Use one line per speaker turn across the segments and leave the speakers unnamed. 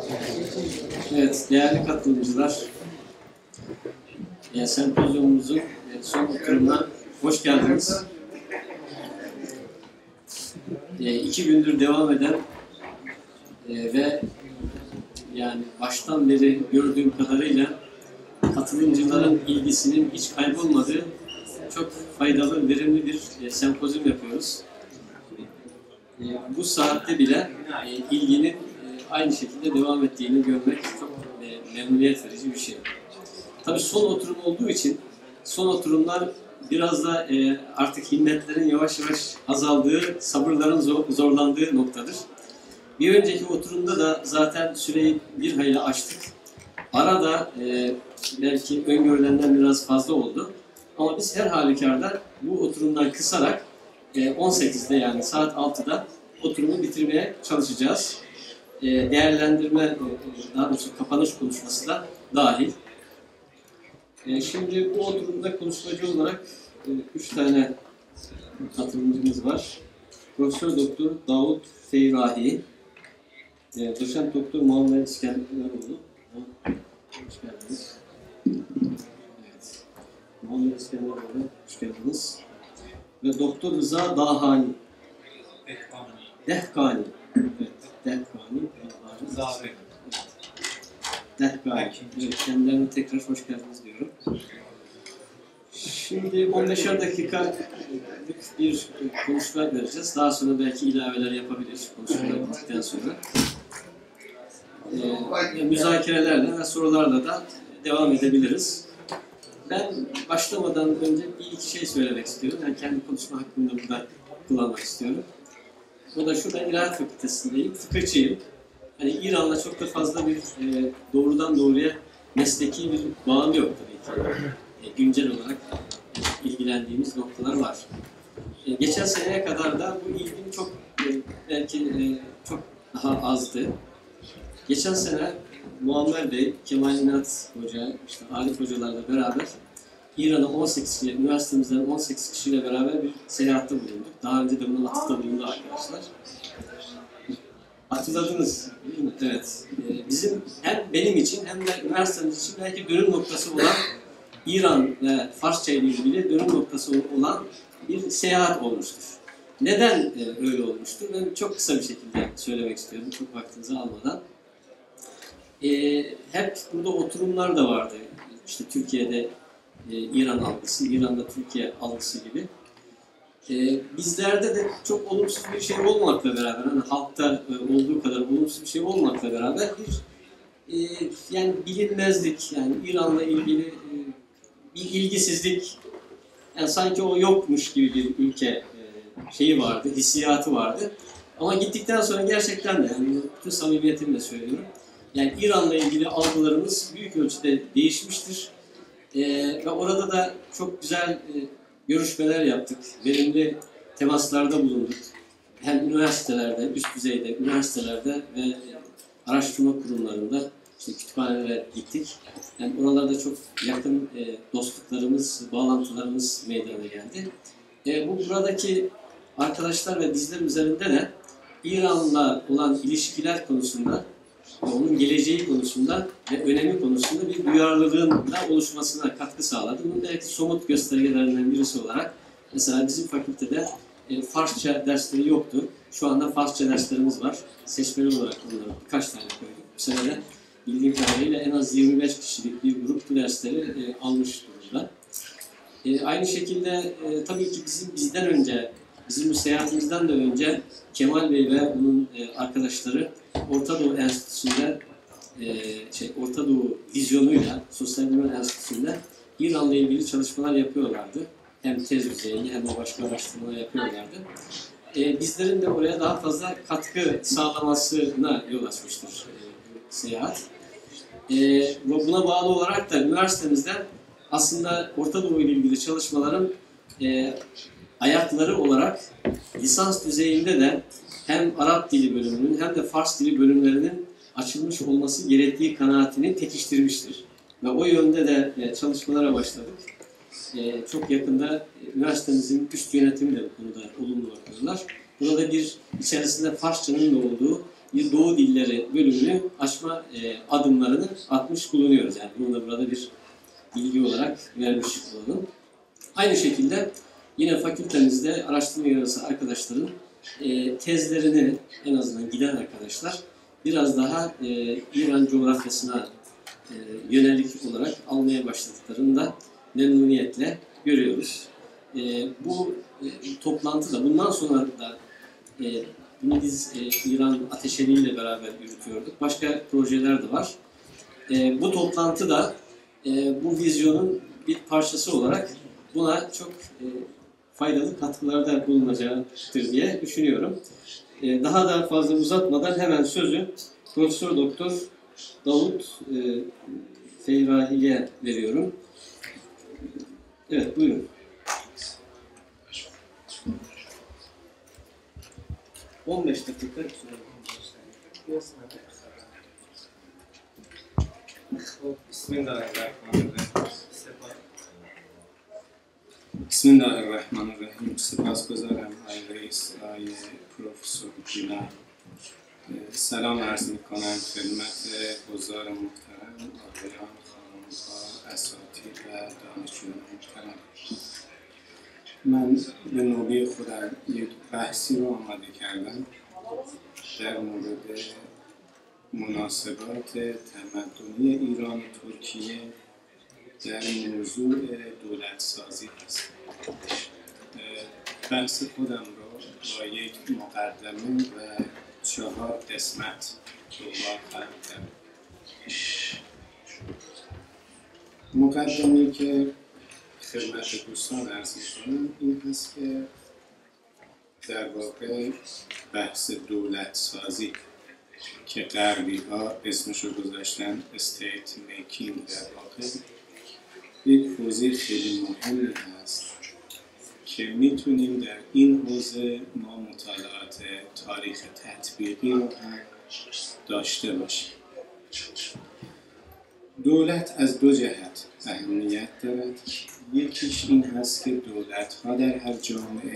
Evet, değerli katılımcılar, sempozyumumuzun son oturumuna hoş geldiniz. 2 gündür devam eden ve yani baştan beri gördüğüm kadarıyla katılımcıların ilgisinin hiç kaybolmadığı çok faydalı, verimli bir sempozyum yapıyoruz. Bu saatte bile ilginin aynı şekilde devam ettiğini görmek çok memnuniyet verici bir şey. Tabii son oturum olduğu için son oturumlar biraz da artık himmetlerin yavaş yavaş azaldığı, sabırların zorlandığı noktadır. Bir önceki oturumda da zaten süreyi bir hayli aştık. Arada belki öngörülenden biraz fazla oldu. Ama biz her halükarda bu oturumdan kısarak 18'de yani saat 6'da oturumu bitirmeye çalışacağız. Değerlendirme, daha doğrusu kapanış konuşması da dahil. Şimdi bu oturumda konuşmacı olarak 3 tane katılımcımız var. Profesör Doktor Davut Feyrahi, Doçent Doktor Muhammed İskenderoğlu. Hoş geldiniz. Evet. Muhammed İskenderoğlu, hoş geldiniz. Ve Doktor Rıza Dahani. Dehkani. Evet, Dehkani. Dehkani. Evet, kendilerine tekrar hoş geldiniz diyorum. Şimdi 15'er dakika bir konuşma vereceğiz. Daha sonra belki ilaveler yapabilir konuşmalar bittikten sonra. Müzakerelerle ve sorularla da devam edebiliriz. Ben başlamadan önce bir iki şey söylemek istiyorum. Yani kendi konuşma hakkımda burada kullanmak istiyorum. O da şu, ben İlahiyat Fakültesindeyim, fıkıhçıyım. Hani İran'la çok da fazla bir doğrudan doğruya mesleki bir bağım yok tabii ki. Güncel olarak ilgilendiğimiz noktalar var. Geçen seneye kadar da bu ilgim çok belki çok daha azdı. Geçen sene Muammer Bey, Kemal İnat Hoca, işte Arif Hocalarla beraber İran'a 18 kişiyle, üniversitemizden 18 kişiyle beraber bir seyahatte bulunduk. Daha önce de buna atıfta bulundu arkadaşlar. Hatırladınız değil mi? Evet. Bizim hem benim için hem de üniversitemiz için belki dönüm noktası olan İran ve Farsça ile ilgili dönüm noktası olan bir seyahat olmuştur. Neden öyle olmuştur? Ben çok kısa bir şekilde söylemek istiyorum, çok vaktinizi almadan. Hep burada oturumlar da vardı. İşte Türkiye'de İran algısı, İran'da Türkiye algısı gibi. Bizlerde de çok olumsuz bir şey olmakla beraber, hani halkta olduğu kadar olumsuz bir şey olmakla beraber yani bilinmezlik, yani İran'la ilgili bir ilgisizlik, yani sanki o yokmuş gibi bir ülke şeyi vardı, hissiyatı vardı. Ama gittikten sonra gerçekten de, yani bütün samimiyetimle söylüyorum, yani İran'la ilgili algılarımız büyük ölçüde değişmiştir. Ve orada da çok güzel görüşmeler yaptık, verimli temaslarda bulunduk. Hem üniversitelerde, üst düzeyde üniversitelerde ve araştırma kurumlarında, işte kütüphanelere gittik. Yani oralarda çok yakın dostluklarımız, bağlantılarımız meydana geldi. Buradaki arkadaşlar ve bizler üzerinde de İran'la olan ilişkiler konusunda, onun geleceği konusunda ve önemi konusunda bir duyarlılığın da oluşmasına katkı sağladı. Bunun belki somut göstergelerinden birisi olarak, mesela bizim fakültede Farsça dersleri yoktu. Şu anda Farsça derslerimiz var. Seçmeli olarak bunları birkaç tane koyduk. Bu sene de bildiğim kadarıyla en az 25 kişilik bir grup bu dersleri almış durumda. Aynı şekilde tabii ki bizden önce, bizim bu seyahatimizden de önce Kemal Bey ve onun arkadaşları Orta Doğu Enstitüsü'nde, Orta Doğu vizyonuyla, Sosyal Bilimler Enstitüsü'nde İran'la ilgili çalışmalar yapıyorlardı. Hem tez düzeyinde hem de başka araştırmalar yapıyorlardı. Bizlerin de oraya daha fazla katkı sağlamasına yol açmıştır seyahat. Buna bağlı olarak da üniversitemizde aslında Orta Doğu ile ilgili çalışmaların ayakları olarak lisans düzeyinde de hem Arap dili bölümünün hem de Fars dili bölümlerinin açılmış olması gerektiği kanaatini pekiştirmiştir. Ve o yönde de çalışmalara başladık. Çok yakında üniversitemizin üst yönetimi de bu konuda olumlu bakıyorlar. Burada bir içerisinde Farsçanın da olduğu Doğu dilleri bölümünü açma adımlarını atmış bulunuyoruz. Yani bunu da burada bir bilgi olarak vermiş olalım. Aynı şekilde yine fakültemizde araştırma üyesi arkadaşların tezlerini, en azından giden arkadaşlar, biraz daha İran coğrafyasına yönelik olarak almaya başladıklarını da memnuniyetle görüyoruz. Bu toplantı da bundan sonra da bunu biz İran Ateşeli ile beraber yürütüyorduk. Başka projeler de var. Bu toplantı da bu vizyonun bir parçası olarak buna çok faydalı katkılarda bulunacaktır diye düşünüyorum. Daha da fazla uzatmadan hemen sözü Profesör Doktor Davut Feyrahi'ye veriyorum. Evet, buyurun. 15 dakika.
Bismillahirrahmanirrahim. سپاسگزارم آقای رئیس آقای پروفسور گیلان. سلام عرض میکنم خدمت حضار محترم، آقایان، خانم‌ها، اساتید و دانشجویان محترم. من به نوبه خودم یک بحثی رو آماده کردم در مورد مناسبات تمدنی ایران و ترکیه در موضوع دولت سازی هست. بحث خودم رو با یک مقدمه و 4 قسمت دنبال خواهم کرد. مقدمه‌ای که خدمت دوستان عرض می‌کنم این هست که در واقع بحث دولت سازی که غربی ها اسمشو گذاشتن استیت میکینگ، در واقع یک حوزه خیلی مهمی هست که میتونیم در این حوزه ما مطالعات تاریخ تطبیقی رو هم داشته باشیم. دولت از 2 جهت اهمیت دارد. یکیش این هست که دولت ها در هر جامعه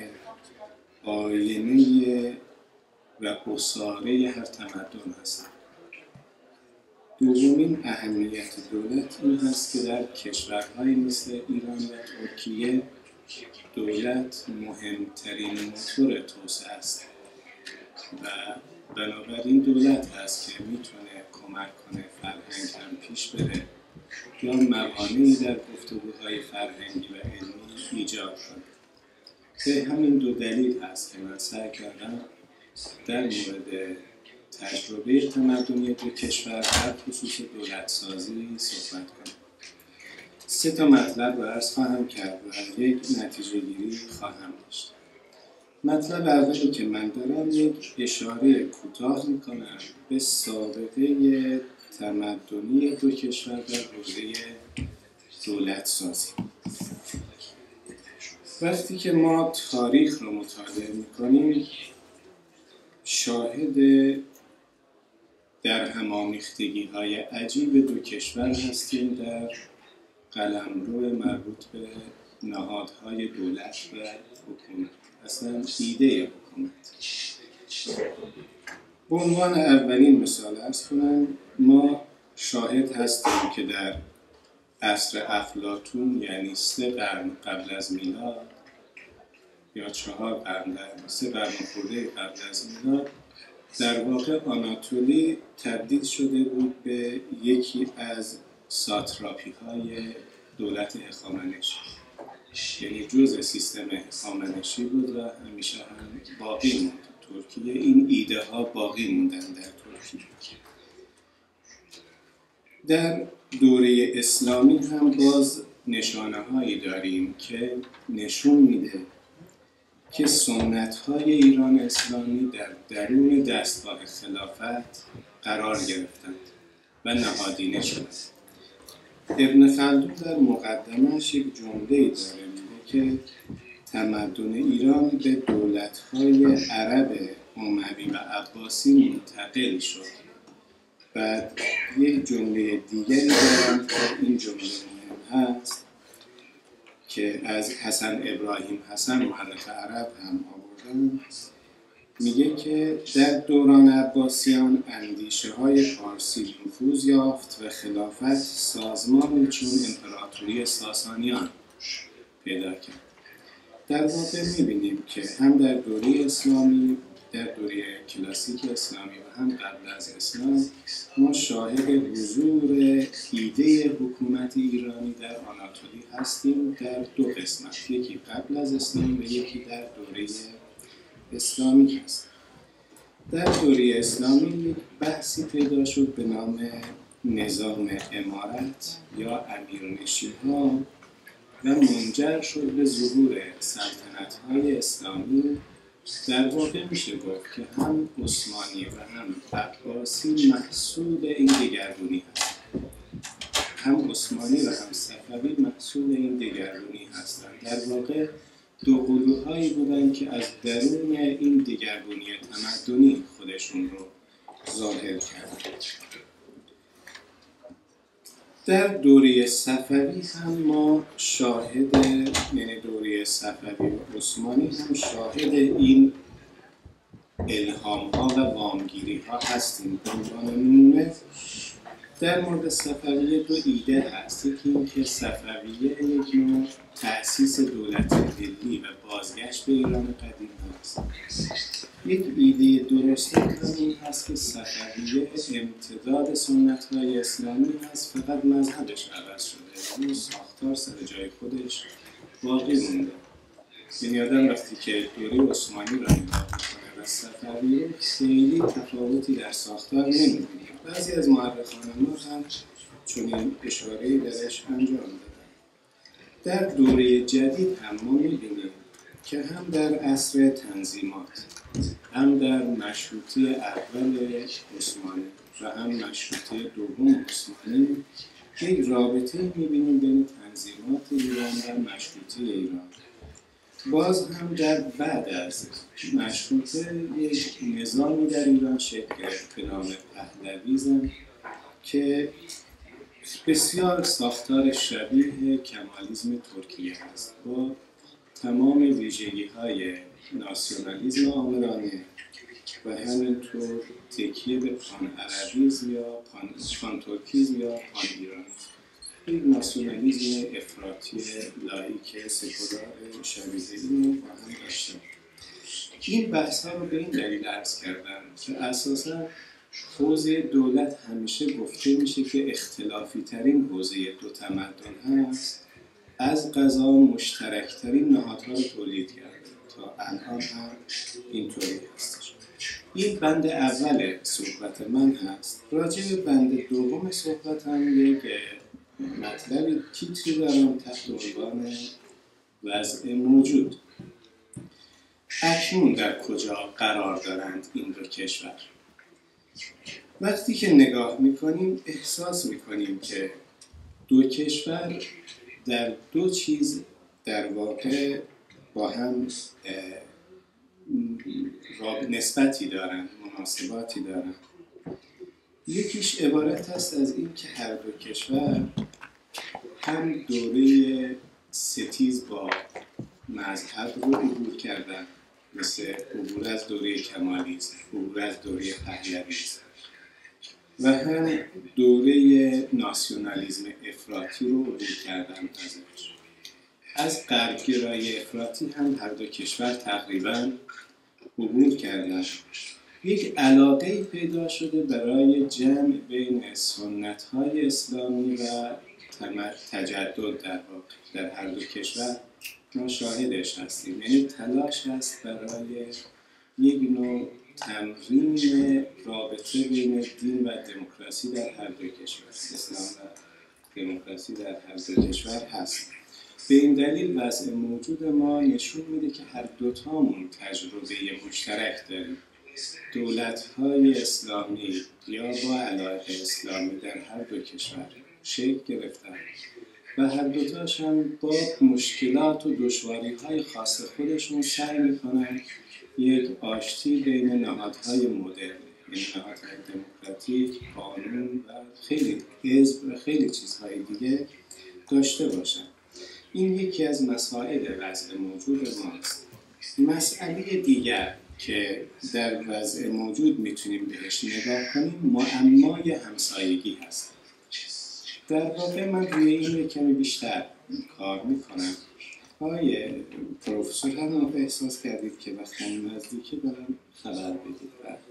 آینه و اساره هر تمدن هستند. دومین اهمیت دولت این هست که در کشورهای مثل ایران و ترکیه دولت مهمترین موتور توسعه است و بنابراین دولت هست که میتونه کمک کنه فرهنگ هم پیش بره یا موانعی در گفتگوهای فرهنگی و علمی ایجاد کنه. به همین 2 دلیل هست که من سعی کردم در مورد تجربه تمدنی 2 کشور در خصوص دولت سازی صحبت کنم. 3 تا مطلب رو عرض خواهم کرد و یک نتیجه گیری خواهم داشت. مطلب اولی که من دارم یک اشاره کوتاه میکنم به سابقه تمدنی 2 کشور در حوزه دولت سازی. وقتی که ما تاریخ رو مطالعه میکنیم شاهد در هم‌آمیختگی‌های عجیب 2 کشور هستیم در قلمرو مربوط به نهادهای دولت و حکومت، اصلا ایده حکومت. به عنوان اولین مثال عرض کنم ما شاهد هستیم که در عصر افلاطون یعنی 3 قرن قبل از میلاد یا 4 قرن، 3 قرن خورده قبل از میلاد، در واقع آناتولی تبدیل شده بود به یکی از ساتراپی های دولت هخامنشی، یعنی جزء سیستم هخامنشی بود و همیشه هم باقی موند. ترکیه این ایده ها باقی موندن در ترکیه. در دوره اسلامی هم باز نشانه هایی داریم که نشون میده که سنت های ایران اسلامی در درون دستگاه خلافت قرار گرفتند و نهادینه شدند. ابن خلدون در مقدمه‌اش یک جمله‌ای داره، میگه که تمدن ایران به دولت‌های عرب اموی و عباسی منتقل شد. بعد یک جمله دیگری دارم که این جمله مهم هست که از حسن ابراهیم حسن مورخ عرب هم آوردن میگه که در دوران عباسیان اندیشه های پارسی نفوذ یافت و خلافت سازمانی چون امپراتوری ساسانیان پیدا کرد. در واقع می‌بینیم که هم در دوره اسلامی، در دوره کلاسیک اسلامی و هم قبل از اسلام ما شاهد حضور ایده حکومت ایرانی در آناتولی هستیم در دو قسمت، یکی قبل از اسلام و یکی در دوره اسلامی هست. در دوره اسلامی بحثی پیدا شد به نام نظام امارت یا امیرنشین‌ها و منجر شد به ظهور سلطنت‌های اسلامی. در واقع میشه گفت که هم عثمانی و هم عباسی محصول این دگرگونی هست. هم عثمانی و هم صفوی محصول این دگرگونی هستند. در واقع دو قلوهایی بودند که از درون این دگرگونی تمدنی خودشون رو ظاهر کردند. در دوره صفوی هم ما شاهد، یعنی دوره صفوی و عثمانی هم شاهد این الهام‌ها و وامگیری‌ها هستیم. به عنوان نمونه در مورد صفویه دو ایده هست. یکی این که صفویه یک نوع تأسیس دولت ملی و بازگشت به ایران قدیم هست. یک ایده درسته همین هست که صفویه امتداد سنت‌های اسلامی هست، فقط مذهبش عوض شده، یعنی ساختار سر جای خودش باقی مونده. یعنی آدم وقتی که دوره عثمانی را نگاه می‌کنه و صفویه خیلی تفاوتی در ساختار نمی‌بینه. بعضی از مورخان ما هم چنین اشاره‌ای درش انجام دادن. در دوره جدید هم ما می‌بینیم که هم در عصر تنظیمات، هم در مشروطه اول عثمانی و هم مشروطه دوم عثمانی یک رابطه می‌بینیم بین تنظیمات ایران و مشروطه ایران. باز هم در بعد از مشروطه یک نظامی در ایران شکل گرفت به نام پهلویسم که بسیار ساختار شبیه کمالیسم ترکیه است، با تمام ویژگی‌های ناسیونالیسم آمرانه و همینطور تکیه به پان عربیسم یا پان ترکیسم یا پان ایرانیسم، یک ناسیونالیسم افراطی لاییک سکولار شبیه اینو با هم داشتیم. این بحث‌ها رو به این دلیل عرض کردم که اساساً حوزه دولت همیشه گفته میشه که اختلافی ترین حوزه دو تمدن هست، از قضا مشترکترین نهادها رو تولید کرده. تا الان هم اینطوری هستش. این بند اول صحبت من هست. راجع به بند دوم صحبت هم یک مطلبی تیتری دارم تحت عنوان وضع موجود. اکنون در کجا قرار دارند این دو کشور؟ وقتی که نگاه میکنیم احساس میکنیم که دو کشور در دو چیز در واقع با هم نسبتی دارند، مناسباتی دارند. یکیش عبارت است از این که هر دو کشور هم دوره ستیز با مذهب رو عبور کردن، مثل عبور از دوره کمالیسم، عبور از دوره پهلویسم، و هم دوره ناسیونالیسم افراطی رو عبور کردن ازش. از غربگرایی افراطی هم هر دو کشور تقریباً عبور کردن. یک علاقه پیدا شده برای جمع بین سنت‌های اسلامی و تجدد در هر دو کشور ما شاهدش هستیم. یعنی تلاش هست برای یک نوع تمرین رابطه بین دین و دموکراسی در هر دو کشور، اسلام و دموکراسی در هر دو کشور هست. به این دلیل وضع موجود ما نشون میده که هر دوتامون تجربه مشترک داریم. دولت‌های اسلامی یا با علاقه اسلامی در هر دو کشور شکل گرفتن و هر دوتاش هم با مشکلات و دشواری‌های خاص خودشون سعی می‌کنن یک آشتی بین نهادهای مدرن، یعنی نهادهای دموکراتیک، قانون و خیلی حزب و خیلی چیزهای دیگه داشته باشن. این یکی از مسائل وضع موجود ماست. مسئله دیگر که در وضع موجود میتونیم بهش نگاه کنیم معمای همسایگی هست. در واقع من روی این کمی بیشتر کار میکنم. آقای پروفسور هم موقع احساس کردید که وقتی نزدیکی دارم خبر بدید.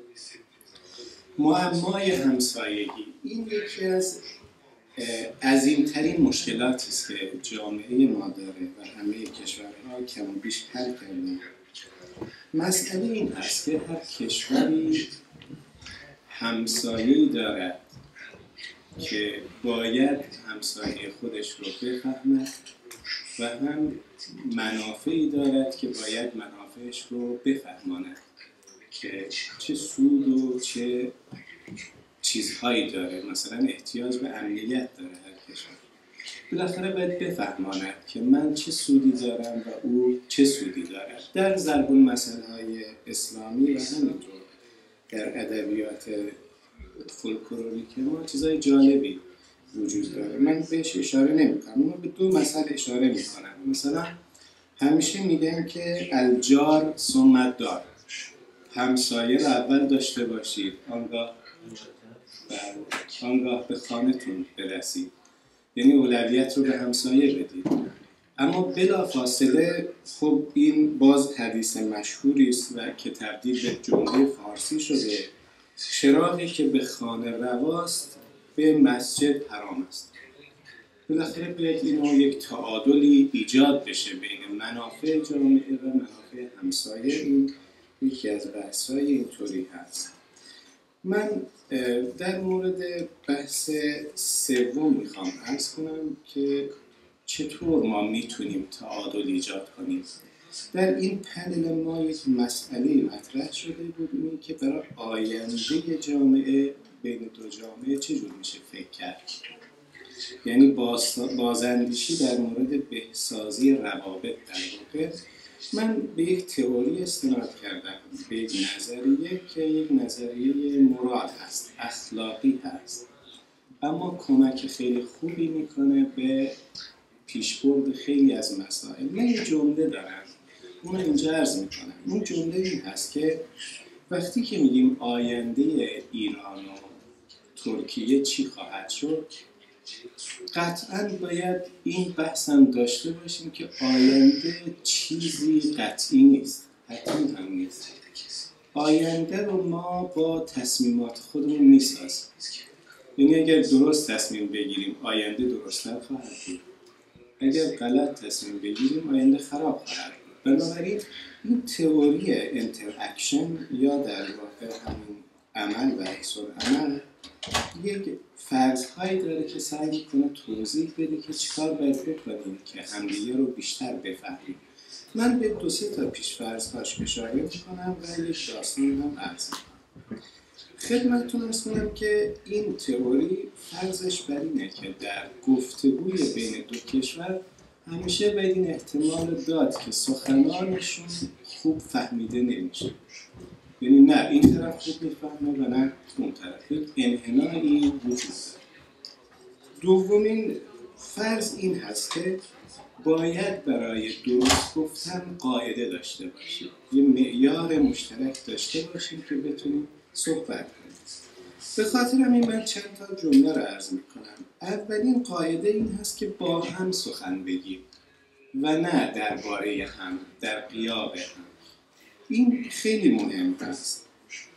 معمای همسایگی این یکی از عظیمترین مشکلاتی است که جامعه ما داره و همه کشورها کم و بیش حل کردن. مسئله این هست که هر کشوری همسایه‌ای دارد که باید همسایه خودش رو بفهمد و هم منافعی دارد که باید منافعش رو بفهماند که چه سود و چه چیزهایی داره. مثلا احتیاج به امنیت داره هر کشور. بالاخره باید بفهماند که من چه سودی دارم و او چه سودی دارد. در ضرب المثل‌های اسلامی و همینطور در ادبیات فولکلوریک ما چیزای جالبی وجود داره. من بهش اشاره نمی‌کنم، اما به دو مسئله اشاره می‌کنم. مثلا همیشه میگن که الجار ثم الدار، همسایه رو اول داشته باشید آنگاه به خانه‌تون برسید. یعنی اولویت رو به همسایه بدید. اما بلافاصله خب این باز حدیث مشهوری است و که تبدیل به جمله فارسی شده: چراغی که به خانه رواست به مسجد حرام است. بالاخره باید اینو یک تعادلی ایجاد بشه بین منافع جامعه و منافع همسایه. این یکی از بحث‌های اینطوری هست. من در مورد بحث سوم میخوام عرض کنم که چطور ما میتونیم تعادل ایجاد کنیم. در این پنل ما یک مسئله مطرح شده بود، اینه که برای آینده جامعه بین دو جامعه چجور میشه فکر کرد. یعنی بازاندیشی در مورد بهسازی روابط. در واقع من به یک تئوری استناد کردم، به یک نظریه که یک نظریه مورال هست، اخلاقی هست، اما کمک خیلی خوبی میکنه به پیشبرد خیلی از مسائل. من یک جمله دارم، اون اینجا عرض میکنم. اون جمله این هست که وقتی که میگیم آینده ایران و ترکیه چی خواهد شد، قطعاً باید این بحث هم داشته باشیم که آینده چیزی قطعی نیست، حتمی هم نیست. آینده رو ما با تصمیمات خودمون میسازیم. یعنی اگر درست تصمیم بگیریم آینده درست‌تر خواهد بود، اگر غلط تصمیم بگیریم آینده خراب خواهد بود. بنابراین این تئوری انتراکشن یا در واقع همین عمل و عکس‌العمل یک فرض‌هایی داره که سعی می‌کنه توضیح بده که چیکار باید بکنیم که همدیگه رو بیشتر بفهمیم. من به 2-3 تا پیش‌فرض‌هاش اشاره می‌کنم و یک داستان هم عرض می‌کنم. خدمتتون عرض کنم که این تئوری فرضش بر اینه که در گفتگوی بین دو کشور همیشه باید این احتمال داد که سخنانشون خوب فهمیده نمیشه. یعنی نه این طرف خوب میفهمه و نه اون طرف. یک انحنایی وجود داره. دومین فرض این هست که باید برای درست گفتن قاعده داشته باشیم، یه معیار مشترک داشته باشیم که بتونیم صحبت کنیم. به خاطر همین من چند تا جمله رو عرض میکنم. اولین قاعده این هست که با هم سخن بگیم و نه درباره هم، در غیاب هم. این خیلی مهم هست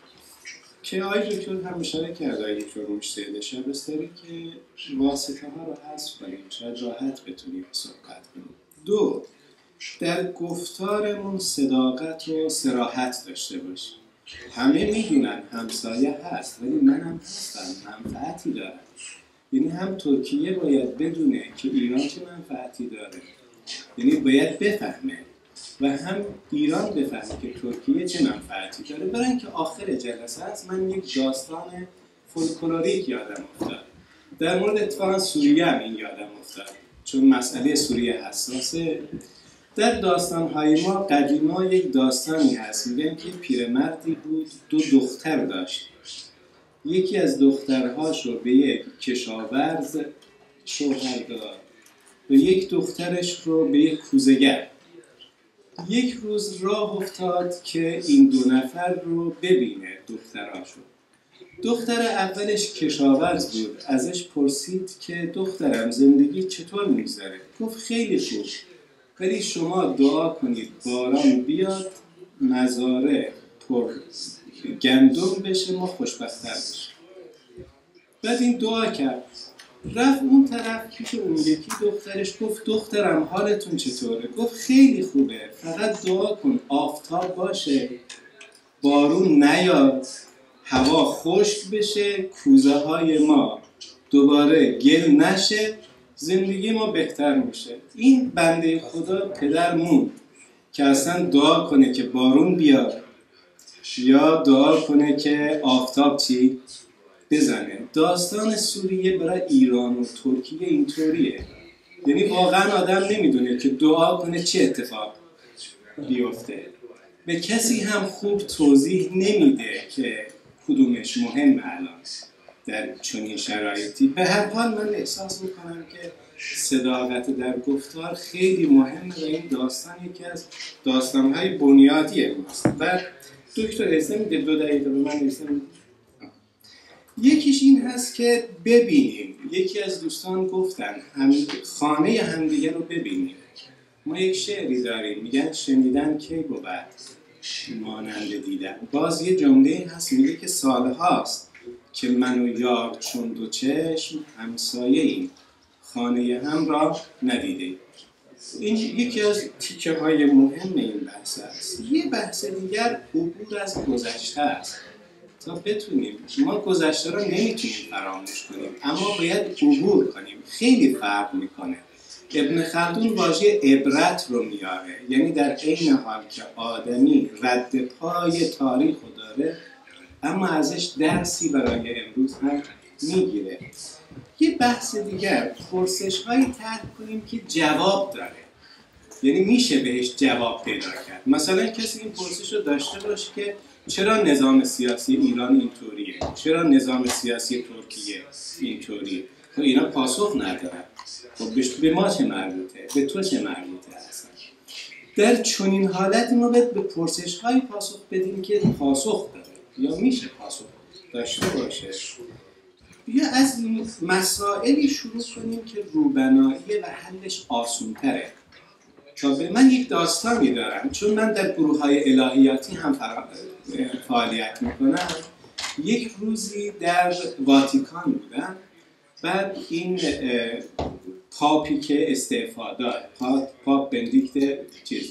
که آقای دکتر هم اشاره کرد، آقای دکتر مجتهد شبستری، که واسطه ها رو حذف کنیم، شاید راحت بتونیم صحبت کنیم. 2، در گفتارمون صداقت و صراحت داشته باشیم. همه میدونن همسایه هست، ولی منم هستم، منفعتی دارم. یعنی هم ترکیه باید بدونه که ایران چه منفعتی داره، یعنی باید بفهمه، و هم ایران بفهمه که ترکیه چه منفعتی داره. برای اینکه آخر جلسه هست من یک داستان فولکلوریک یادم افتاد در مورد اتفاقا سوریه هم این یادم افتاد، چون مسئله سوریه حساسه. در داستان‌های ما قدیما یک داستانی هست، میگن که پیرمردی بود 2 دختر داشت. یکی از دخترهاش رو به یک کشاورز شوهر داد و یک دخترش رو به یک کوزه‌گر. یک روز راه افتاد که این دو نفر رو ببینه، دختراشو. دختر اولش کشاورز بود، ازش پرسید که دخترم زندگی چطور میگذره؟ گفت خیلی خوب، ولی شما دعا کنید باران بیاد، مزاره پر گندم بشه، ما خوشبخت‌تر بشیم. بعد این دعا کرد، رفت اون طرف پیش اون یکی دخترش، گفت دخترم حالتون چطوره؟ گفت خیلی خوبه، فقط دعا کن آفتاب باشه، بارون نیاد، هوا خشک بشه، کوزه های ما دوباره گل نشه، زندگی ما بهتر میشه. این بنده خدا پدر موند که اصلا دعا کنه که بارون بیاد یا دعا کنه که آفتاب بزنه. داستان سوریه برای ایران و ترکیه اینطوریه، یعنی واقعا آدم نمیدونه که دعا کنه چه اتفاق بیفته. به کسی هم خوب توضیح نمیده که کدومش مهمه الان در چنین شرایطی. به هر حال من احساس میکنم که صداقت در گفتار خیلی مهمه و این داستان یکی از داستانهای بنیادی ماست. و دکتر اجازه میده 2 دقیقه به من اجازه میده؟ یکیش این هست که ببینیم، یکی از دوستان گفتن خانه همدیگه رو ببینیم. ما یک شعری داریم میگن شنیدن کی بود مانند دیدن. باز یه جمله هست میگه که سالهاست که من و یار چون دو چشم همسایه ایم، خانه هم را ندیده. این یکی از تیکه های مهم این بحث است. یه بحث دیگر عبور از گذشته است. تا بتونیم، ما گذشته رو نمیتونیم فراموش کنیم، اما باید عبور کنیم. خیلی فرق میکنه. ابن خلدون واژه عبرت رو میاره، یعنی در عین حال که آدمی رد پای تاریخ رو داره، اما ازش درسی برای امروز هم میگیره. یه بحث دیگر، پرسش هایی طرح کنیم که جواب داره، یعنی میشه بهش جواب پیدا کرد. مثلا کسی این پرسش رو داشته باشه که چرا نظام سیاسی ایران اینطوریه؟ چرا نظام سیاسی ترکیه اینطوریه؟ خب اینا پاسخ ندارن. خب به ما چه مربوطه؟ به تو چه مربوطه اصلا؟ در چنین حالت ما باید به پرسش‌های پاسخ بدیم که پاسخ داره یا میشه پاسخ داشته باشه. یا از مسائلی شروع کنیم که روبناییه و حلش آسان‌تره. من یک داستانی دارم، چون من در گروه‌های الهیاتی هم فعالیت میکنم. یک روزی در واتیکان بودم، بعد این پاپی که استعفا داد، پاپ بندیکت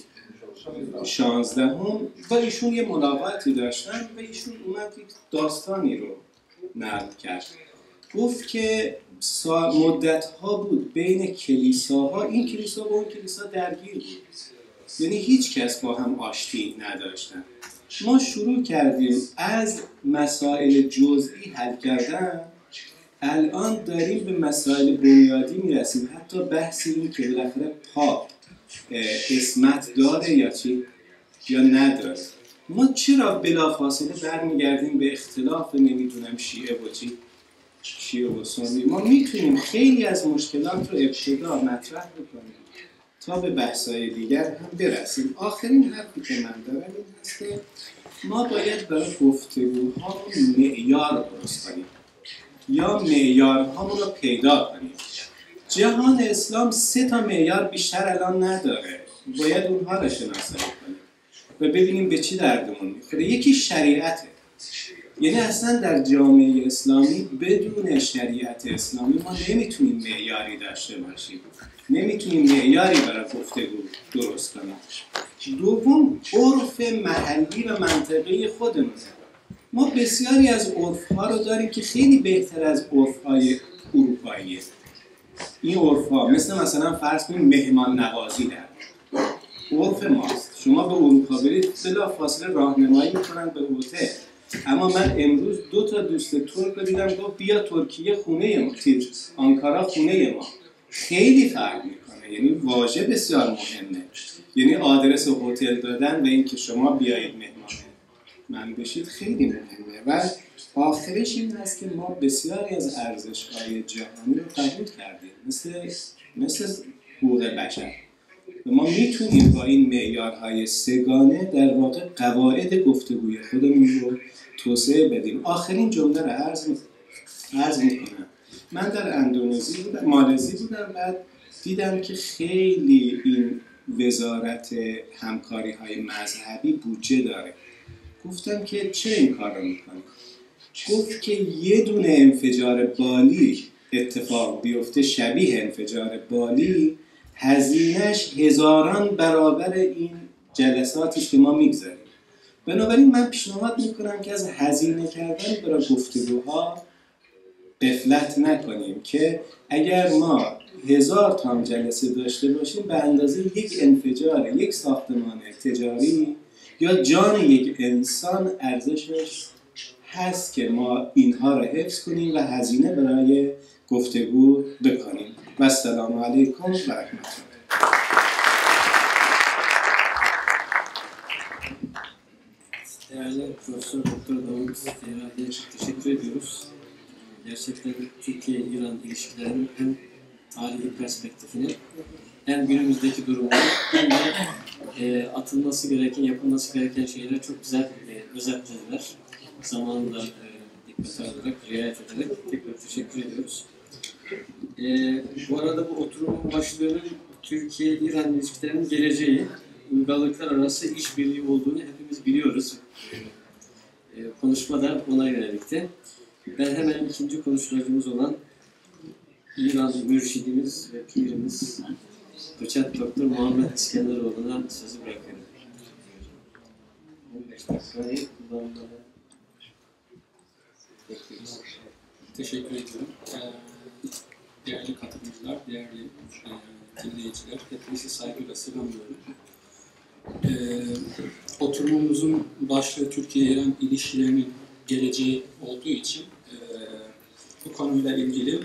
16 با ایشون یه ملاقاتی داشتن و ایشون اومد یک داستانی رو نقل کرد. گفت که مدت‌ها بود بین کلیساها، این کلیسا با اون کلیسا درگیر بود، یعنی هیچ کس با هم آشتی نداشتن. ما شروع کردیم از مسائل جزئی حل کردن، الان داریم به مسائل بنیادی میرسیم. حتی بحث این که بالاخره پاپ اسمت داره یا نداره. ما چرا بلافاصله برمیگردیم به اختلاف نمیدونم شیعه و سنی؟ ما میتونیم خیلی از مشکلات رو ابتدا مطرح بکنیم تا به بحث‌های دیگر هم برسیم. آخرین حرفی که من دارم این هست که ما باید برای گفتگوها معیار درست کنیم یا معیارهامون رو پیدا کنیم. جهان اسلام 3 معیار بیشتر الان نداره، باید اونها رو شناسایی کنیم و ببینیم به چی دردمون میخوره. یکی شریعته، یعنی اصلا در جامعه اسلامی بدون شریعت اسلامی ما نمیتونیم معیاری داشته باشیم، نمیتونیم معیاری برای گفتگو درست کنیم. دوم، عرف محلی و منطقه خودمون. ما بسیاری از عرف‌ها رو داریم که خیلی بهتر از عرف‌های اروپاییه. این عرف‌ها مثلا فرض کنیم مهمان نوازی در عرف ماست. شما به اروپا برید بلافاصله راهنمایی میکنن به هتل. اما من امروز 2 دوست ترک رو دیدم گفت بیا ترکیه خونه ما، آنکارا خونه ما. خیلی فرق میکنه، یعنی واژه بسیار مهمه، یعنی آدرس هتل دادن و این که شما بیایید مهمان من بشید خیلی مهمه. و آخرش این هست که ما بسیاری از ارزش‌های جهانی رو قبول کردیم، مثل حقوق بشر. و ما میتونیم با این معیارهای سگانه در واقع قواعد گفتگوی خودمون رو توسعه بدیم. آخرین جمله رو عرض میکنم. من در اندونزی بودم، مالزی بودم، بعد دیدم که خیلی این وزارت همکاری های مذهبی بودجه داره. گفتم که چه این کار رو میکنی؟ گفت که یه دونه انفجار بالی اتفاق بیفته، شبیه انفجار بالی، هزینهش هزاران برابر این جلساتش که ما میگذاریم. بنابراین من پیشنهاد میکنم که از هزینه کردن برای گفتگوها غفلت نکنیم که اگر ما 1000 تا جلسه داشته باشیم به اندازه یک انفجار یک ساختمان تجاری یا جان یک انسان ارزشش هست که ما اینها را حفظ کنیم و هزینه برای گفتگو بکنیم. و السلام علیکم و رحمت الله.
Değerli Profesör Doktor Davut Zeyrabi'ye teşekkür ediyoruz. Gerçekten Türkiye-İran ilişkilerinin hem tarihi perspektifini hem günümüzdeki durumunu hem de atılması gereken, yapılması gereken şeyleri çok güzel özetlediler. Zamanında dikkate alarak, riayet ederek tekrar teşekkür ediyoruz. Bu arada bu oturumun başlığının Türkiye-İran ilişkilerinin geleceği, uygarlıklar arası işbirliği olduğunu hepimiz biliyoruz. Konuşma da ona yönelikti. Ben hemen ikinci konuşmacımız olan İran mürşidimiz ve pirimiz Doçent Doktor Muhammed İskenderoğlu'na sözü bırakıyorum. 15 dakikayı kullanmalı. Bekliyoruz.
Teşekkür ediyorum. Değerli katılımcılar, değerli dinleyiciler, hepinizi saygıyla selamlıyorum. Oturumumuzun başlığı Türkiye-İran ilişkilerinin geleceği olduğu için bu konuyla ilgili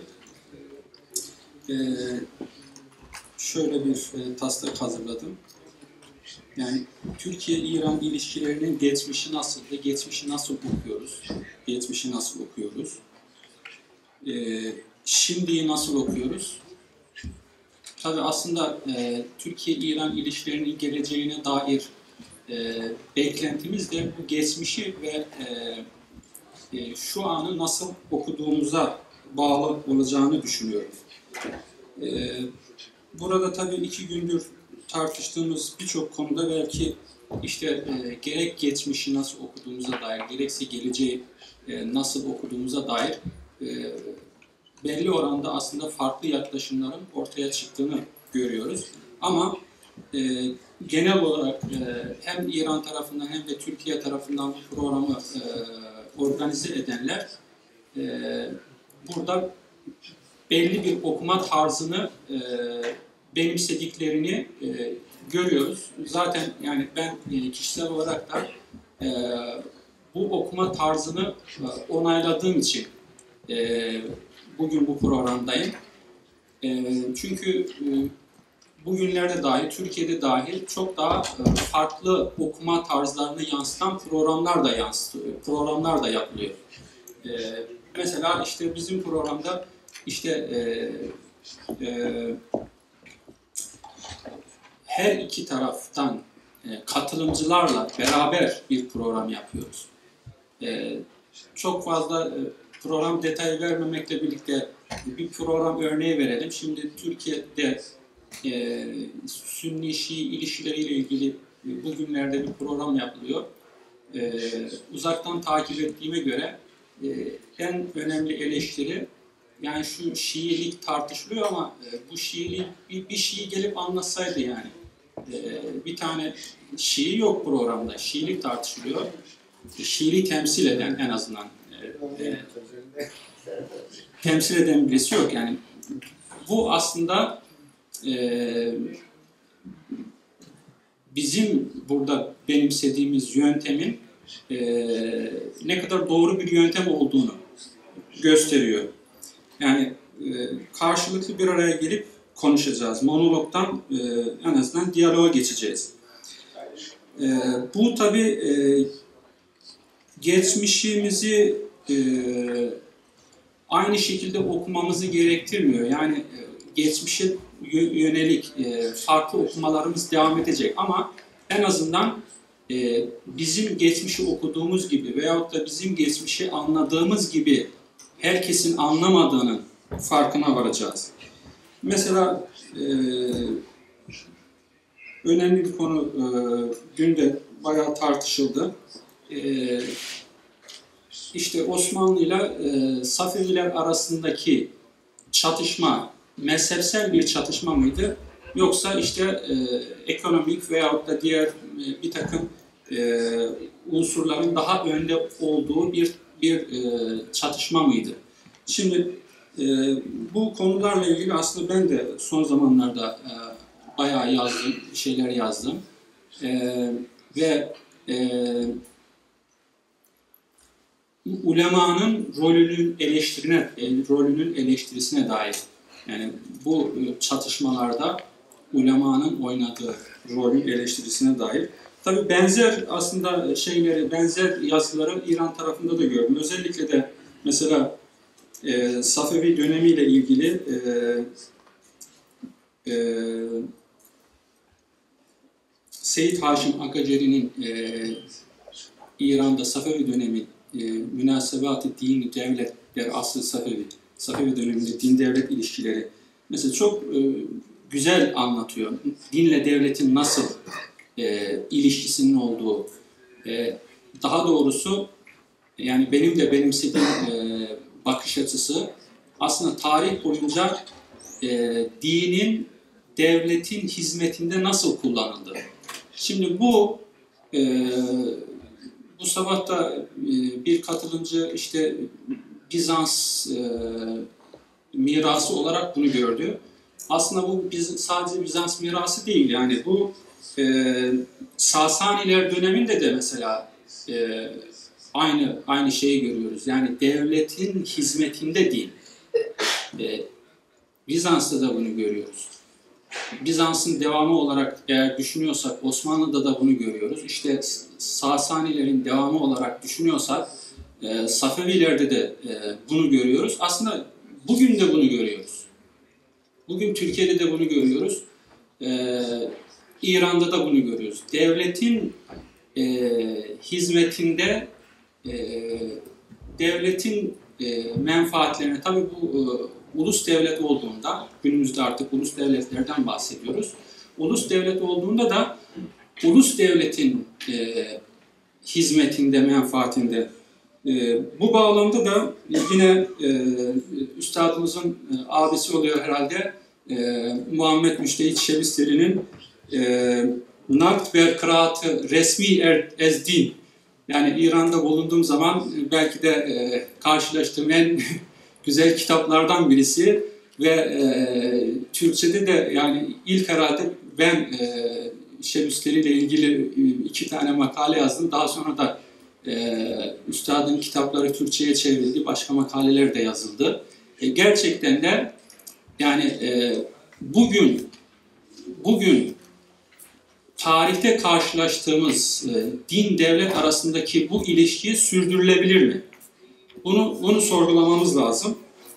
şöyle bir taslak hazırladım. Yani Türkiye-İran ilişkilerinin geçmişi nasıl ve geçmişi nasıl okuyoruz? Geçmişi nasıl okuyoruz? Şimdiyi nasıl okuyoruz? Tabii aslında Türkiye-İran ilişkilerinin geleceğine dair beklentimiz de bu geçmişi ve şu anı nasıl okuduğumuza bağlı olacağını düşünüyorum. Burada tabii 2 gündür tartıştığımız birçok konuda belki işte gerek geçmişi nasıl okuduğumuza dair, gerekse geleceği nasıl okuduğumuza dair belli oranda aslında farklı yaklaşımların ortaya çıktığını görüyoruz. Ama genel olarak hem İran tarafından hem de Türkiye tarafından bu programı organize edenler burada belli bir okuma tarzını benimsediklerini görüyoruz. Zaten yani ben kişisel olarak da bu okuma tarzını onayladığım için bugün bu programdayım. Çünkü bugünlerde dahi, Türkiye'de dahil çok daha farklı okuma tarzlarını yansıtan programlar da yapılıyor. Mesela işte bizim programda işte her iki taraftan katılımcılarla beraber bir program yapıyoruz. Çok fazla program detayı vermemekle birlikte bir program örneği verelim. Şimdi Türkiye'de Sünni-Şii ilişkileriyle ilgili bugünlerde bir program yapılıyor. Uzaktan takip ettiğime göre en önemli eleştiri, yani şu Şiilik tartışılıyor ama bu Şiilik bir Şii gelip anlatsaydı yani. Bir tane Şii yok programda. Şiilik tartışılıyor. Şiiliği temsil eden en azından temsil eden birisi yok yani. Bu aslında bizim burada benimsediğimiz yöntemin ne kadar doğru bir yöntem olduğunu gösteriyor. Yani karşılıklı bir araya gelip konuşacağız. Monologdan en azından diyaloğa geçeceğiz. Bu tabii geçmişimizi aynı şekilde okumamızı gerektirmiyor. Yani geçmişe yönelik farklı okumalarımız devam edecek ama en azından bizim geçmişi okuduğumuz gibi veyahut da bizim geçmişi anladığımız gibi herkesin anlamadığının farkına varacağız. Mesela önemli bir konu dün de bayağı tartışıldı. İşte Osmanlı ile Safeviler arasındaki çatışma mezhepsel bir çatışma mıydı? Yoksa işte ekonomik veyahut da diğer bir takım unsurların daha önde olduğu bir çatışma mıydı? Şimdi bu konularla ilgili aslında ben de son zamanlarda bayağı yazdım, şeyler yazdım. Ve ulemanın rolünün eleştirisine dair, yani bu çatışmalarda ulemanın oynadığı rolün eleştirisine dair. Tabii benzer aslında benzer yazıları İran tarafında da gördüm. Özellikle de mesela Safevi dönemiyle ilgili Seyyid Haşim Akaceri'nin İran'da Safevi dönemi münasebat-ı din devletler aslı Safevi döneminde din devlet ilişkileri mesela çok güzel anlatıyor. Dinle devletin nasıl ilişkisinin olduğu, daha doğrusu yani benim de benimsediğim bakış açısı aslında tarih boyunca dinin devletin hizmetinde nasıl kullanıldı. Şimdi bu sabah da bir katılımcı işte Bizans mirası olarak bunu gördü. Aslında bu sadece Bizans mirası değil, yani bu Sasaniler döneminde de mesela aynı şeyi görüyoruz. Yani devletin hizmetinde değil. Bizans'ta da bunu görüyoruz. Bizans'ın devamı olarak eğer düşünüyorsak Osmanlı'da da bunu görüyoruz. İşte Sasanilerin devamı olarak düşünüyorsak Safevilerde de bunu görüyoruz. Aslında bugün de bunu görüyoruz. Bugün Türkiye'de de bunu görüyoruz. İran'da da bunu görüyoruz. Devletin hizmetinde devletin menfaatlerine, tabii bu ulus devlet olduğunda, günümüzde artık ulus devletlerden bahsediyoruz. Ulus devlet olduğunda da ulus devletin hizmetinde, menfaatinde. Bu bağlamda da yine üstadımızın abisi oluyor herhalde, Muhammed Müştehit Şebisteri'nin Nakt ve Kıraatı Resmi Ezdin, yani İran'da bulunduğum zaman belki de karşılaştığım en güzel kitaplardan birisi ve Türkçe'de de yani ilk herhalde ben Şebisteri ile ilgili 2 tane makale yazdım. Daha sonra da üstadın kitapları Türkçe'ye çevrildi, başka makaleler de yazıldı. Gerçekten de yani bugün tarihte karşılaştığımız din devlet arasındaki bu ilişki sürdürülebilir mi? Bunu sorgulamamız lazım.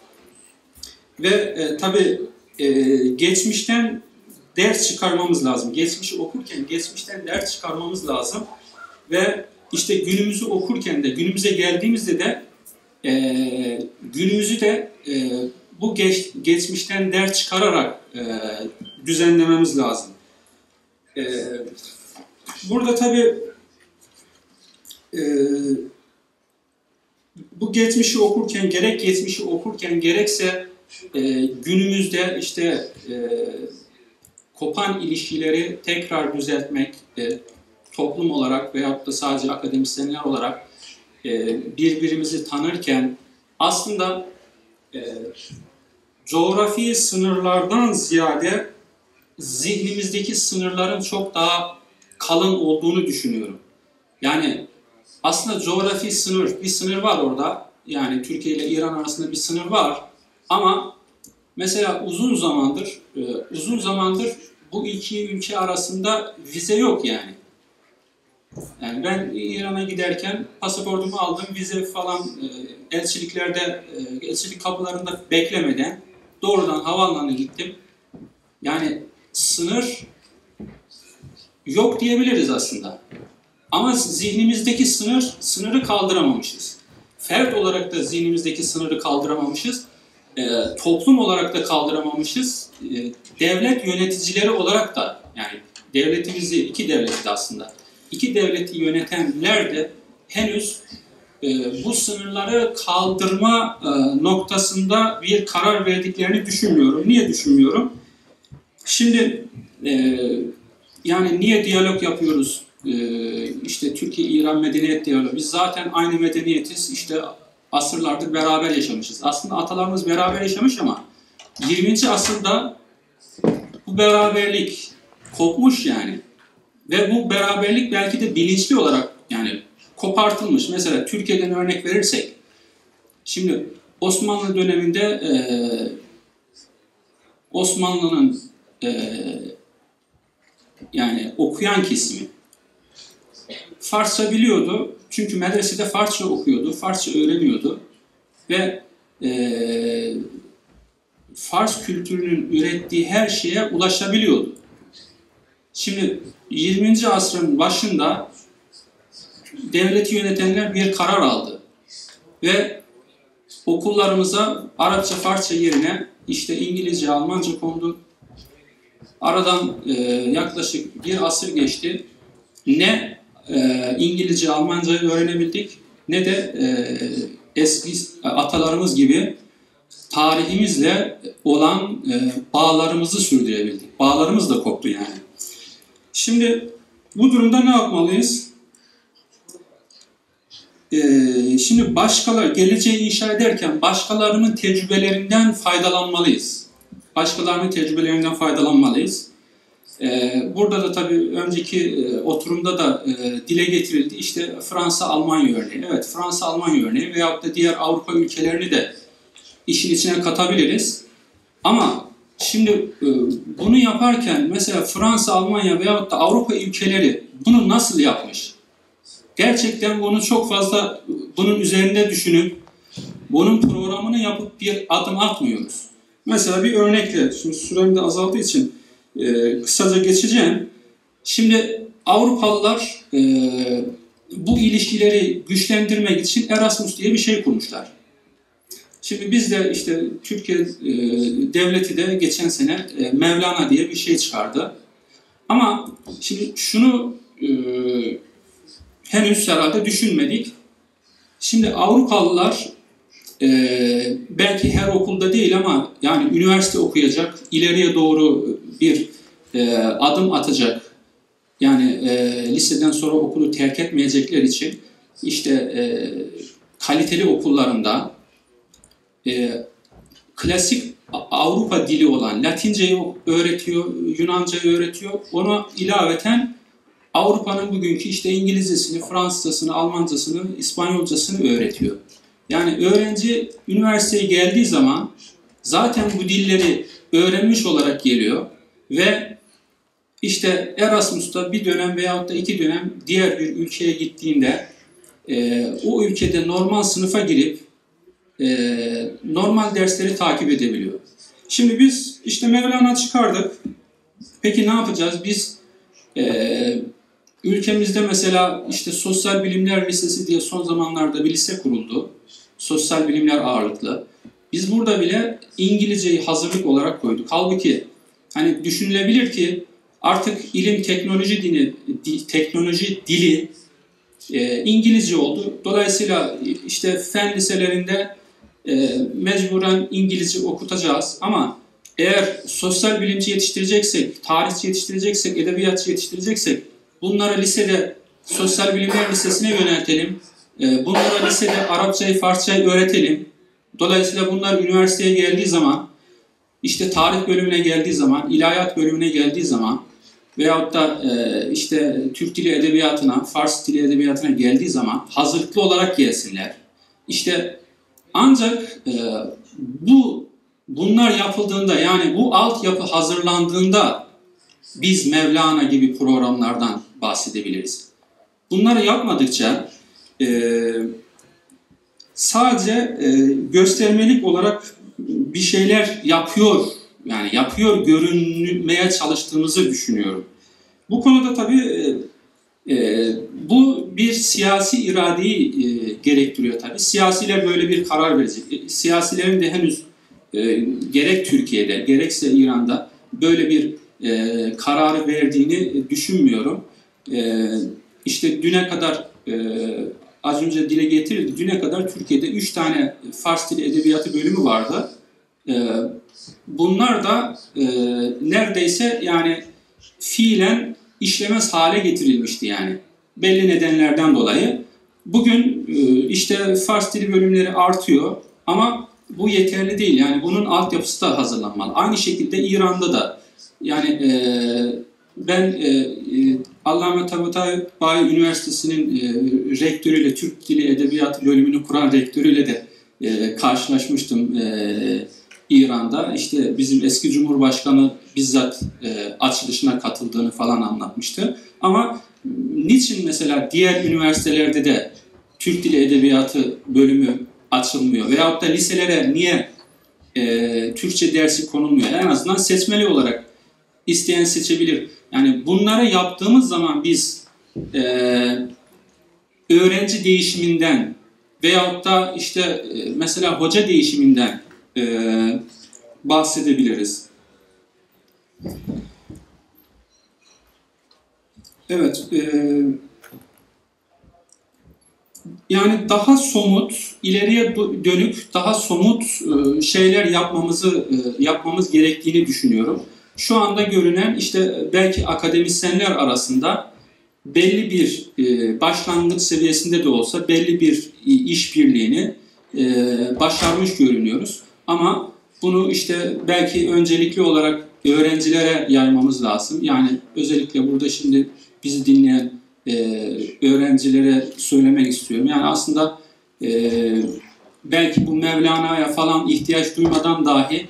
Ve tabii geçmişten ders çıkarmamız lazım. Geçmişi okurken geçmişten ders çıkarmamız lazım. Ve işte günümüzü okurken de, günümüze geldiğimizde de günümüzü de bu geçmişten ders çıkararak düzenlememiz lazım. Burada tabii bu geçmişi okurken, gerek geçmişi okurken gerekse günümüzde işte kopan ilişkileri tekrar düzeltmek, toplum olarak veyahut da sadece akademisyenler olarak birbirimizi tanırken aslında coğrafi sınırlardan ziyade zihnimizdeki sınırların çok daha kalın olduğunu düşünüyorum. Yani aslında coğrafi sınır, bir sınır var orada. Yani Türkiye ile İran arasında bir sınır var. Ama mesela uzun zamandır bu iki ülke arasında vize yok yani. Yani ben İran'a giderken pasaportumu aldım, vize falan elçiliklerde, elçilik kapılarında beklemeden doğrudan havaalanına gittim. Yani sınır yok diyebiliriz aslında. Ama zihnimizdeki sınırı kaldıramamışız. Fert olarak da zihnimizdeki sınırı kaldıramamışız. Toplum olarak da kaldıramamışız. Devlet yöneticileri olarak da, yani devletimizi, iki devleti de aslında, iki devleti yönetenler de henüz bu sınırları kaldırma noktasında bir karar verdiklerini düşünmüyorum. Niye düşünmüyorum? Şimdi yani niye diyalog yapıyoruz? İşte Türkiye-İran medeniyet diyaloğu. Biz zaten aynı medeniyetiz. İşte asırlardır beraber yaşamışız. Aslında atalarımız beraber yaşamış ama 20. asırda bu beraberlik kopmuş yani. Ve bu beraberlik belki de bilinçli olarak yani kopartılmış. Mesela Türkiye'den örnek verirsek, şimdi Osmanlı döneminde Osmanlı'nın yani okuyan kesimi Farsça biliyordu. Çünkü medresede Farsça okuyordu, Farsça öğreniyordu. Ve Fars kültürünün ürettiği her şeye ulaşabiliyordu. Şimdi 20. asrın başında devleti yönetenler bir karar aldı. Ve okullarımıza Arapça, Farsça yerine işte İngilizce, Almanca kondu. Aradan yaklaşık bir asır geçti. Ne İngilizce, Almanca'yı öğrenebildik, ne de eski atalarımız gibi tarihimizle olan bağlarımızı sürdürebildik. Bağlarımız da koptu yani. Şimdi bu durumda ne yapmalıyız? Şimdi geleceği inşa ederken başkalarının tecrübelerinden faydalanmalıyız. Başkalarının tecrübelerinden faydalanmalıyız. Burada da tabii önceki oturumda da dile getirildi. İşte Fransa-Almanya örneği. Evet, Fransa-Almanya örneği veyahut da diğer Avrupa ülkelerini de işin içine katabiliriz. Ama şimdi bunu yaparken mesela Fransa, Almanya veyahut da Avrupa ülkeleri bunu nasıl yapmış? Gerçekten bunu çok fazla bunun üzerinde düşünüp bunun programını yapıp bir adım atmıyoruz. Mesela bir örnekle, şimdi sürem de azaldığı için kısaca geçeceğim. Şimdi Avrupalılar bu ilişkileri güçlendirmek için Erasmus diye bir şey kurmuşlar. Şimdi biz de işte Türkiye devleti de geçen sene Mevlana diye bir şey çıkardı. Ama şimdi şunu henüz herhalde düşünmedik. Şimdi Avrupalılar belki her okulda değil ama yani üniversite okuyacak, ileriye doğru bir adım atacak. Yani liseden sonra okulu terk etmeyecekler için işte kaliteli okullarında klasik Avrupa dili olan Latinceyi öğretiyor, Yunancayı öğretiyor. Ona ilaveten Avrupa'nın bugünkü işte İngilizcesini, Fransızcasını, Almancasını, İspanyolcasını öğretiyor. Yani öğrenci üniversiteye geldiği zaman zaten bu dilleri öğrenmiş olarak geliyor ve işte Erasmus'ta bir dönem veyahut da 2 dönem diğer bir ülkeye gittiğinde o ülkede normal sınıfa girip normal dersleri takip edebiliyor. Şimdi biz işte Mevlana çıkardık. Peki ne yapacağız? Biz ülkemizde mesela işte Sosyal Bilimler Lisesi diye son zamanlarda bir lise kuruldu. Sosyal bilimler ağırlıklı. Biz burada bile İngilizceyi hazırlık olarak koyduk. Halbuki hani düşünülebilir ki artık ilim teknoloji dili İngilizce oldu. Dolayısıyla işte fen liselerinde mecburen İngilizce okutacağız. Ama eğer sosyal bilimci yetiştireceksek, tarihçi yetiştireceksek, edebiyatçı yetiştireceksek bunları lisede Sosyal Bilimler Lisesi'ne yöneltelim. Bunlara lisede Arapçayı, Farsçayı öğretelim. Dolayısıyla bunlar üniversiteye geldiği zaman, işte tarih bölümüne geldiği zaman, ilahiyat bölümüne geldiği zaman veyahut da işte Türk Dili Edebiyatı'na, Fars Dili Edebiyatı'na geldiği zaman hazırlıklı olarak gelsinler. İşte ancak bunlar yapıldığında, yani bu altyapı hazırlandığında biz Mevlana gibi programlardan bahsedebiliriz. Bunları yapmadıkça sadece göstermelik olarak bir şeyler yapıyor, yani yapıyor görünmeye çalıştığımızı düşünüyorum. Bu konuda tabii bu bir siyasi iradeyi gerektiriyor tabii. Siyasiler böyle bir karar verecek. Siyasilerin de henüz gerek Türkiye'de gerekse İran'da böyle bir kararı verdiğini düşünmüyorum. İşte düne kadar az önce dile getirildi. Düne kadar Türkiye'de 3 tane Fars dili edebiyatı bölümü vardı. Bunlar da neredeyse yani fiilen işlemez hale getirilmişti yani. Belli nedenlerden dolayı. Bugün işte Fars dili bölümleri artıyor ama bu yeterli değil. Yani bunun altyapısı da hazırlanmalı. Aynı şekilde İran'da da yani ben Allame Tabatabai Üniversitesi'nin rektörüyle, Türk Dili Edebiyatı bölümünü kuran rektörüyle de karşılaşmıştım İran'da. İşte bizim eski Cumhurbaşkanı bizzat açılışına katıldığını falan anlatmıştı. Ama niçin mesela diğer üniversitelerde de Türk Dili Edebiyatı bölümü açılmıyor? Veyahut da liselere niye Türkçe dersi konulmuyor? En azından seçmeli olarak isteyen seçebilir. Yani bunları yaptığımız zaman biz öğrenci değişiminden veyahut da işte mesela hoca değişiminden bahsedebiliriz. Evet, yani daha somut, ileriye dönük daha somut şeyler yapmamız gerektiğini düşünüyorum. Şu anda görünen işte belki akademisyenler arasında belli bir başlangıç seviyesinde de olsa belli bir işbirliğini başarmış görünüyoruz. Ama bunu işte belki öncelikli olarak öğrencilere yaymamız lazım. Yani özellikle burada şimdi bizi dinleyen öğrencilere söylemek istiyorum. Yani aslında belki bu Mevlana'ya falan ihtiyaç duymadan dahi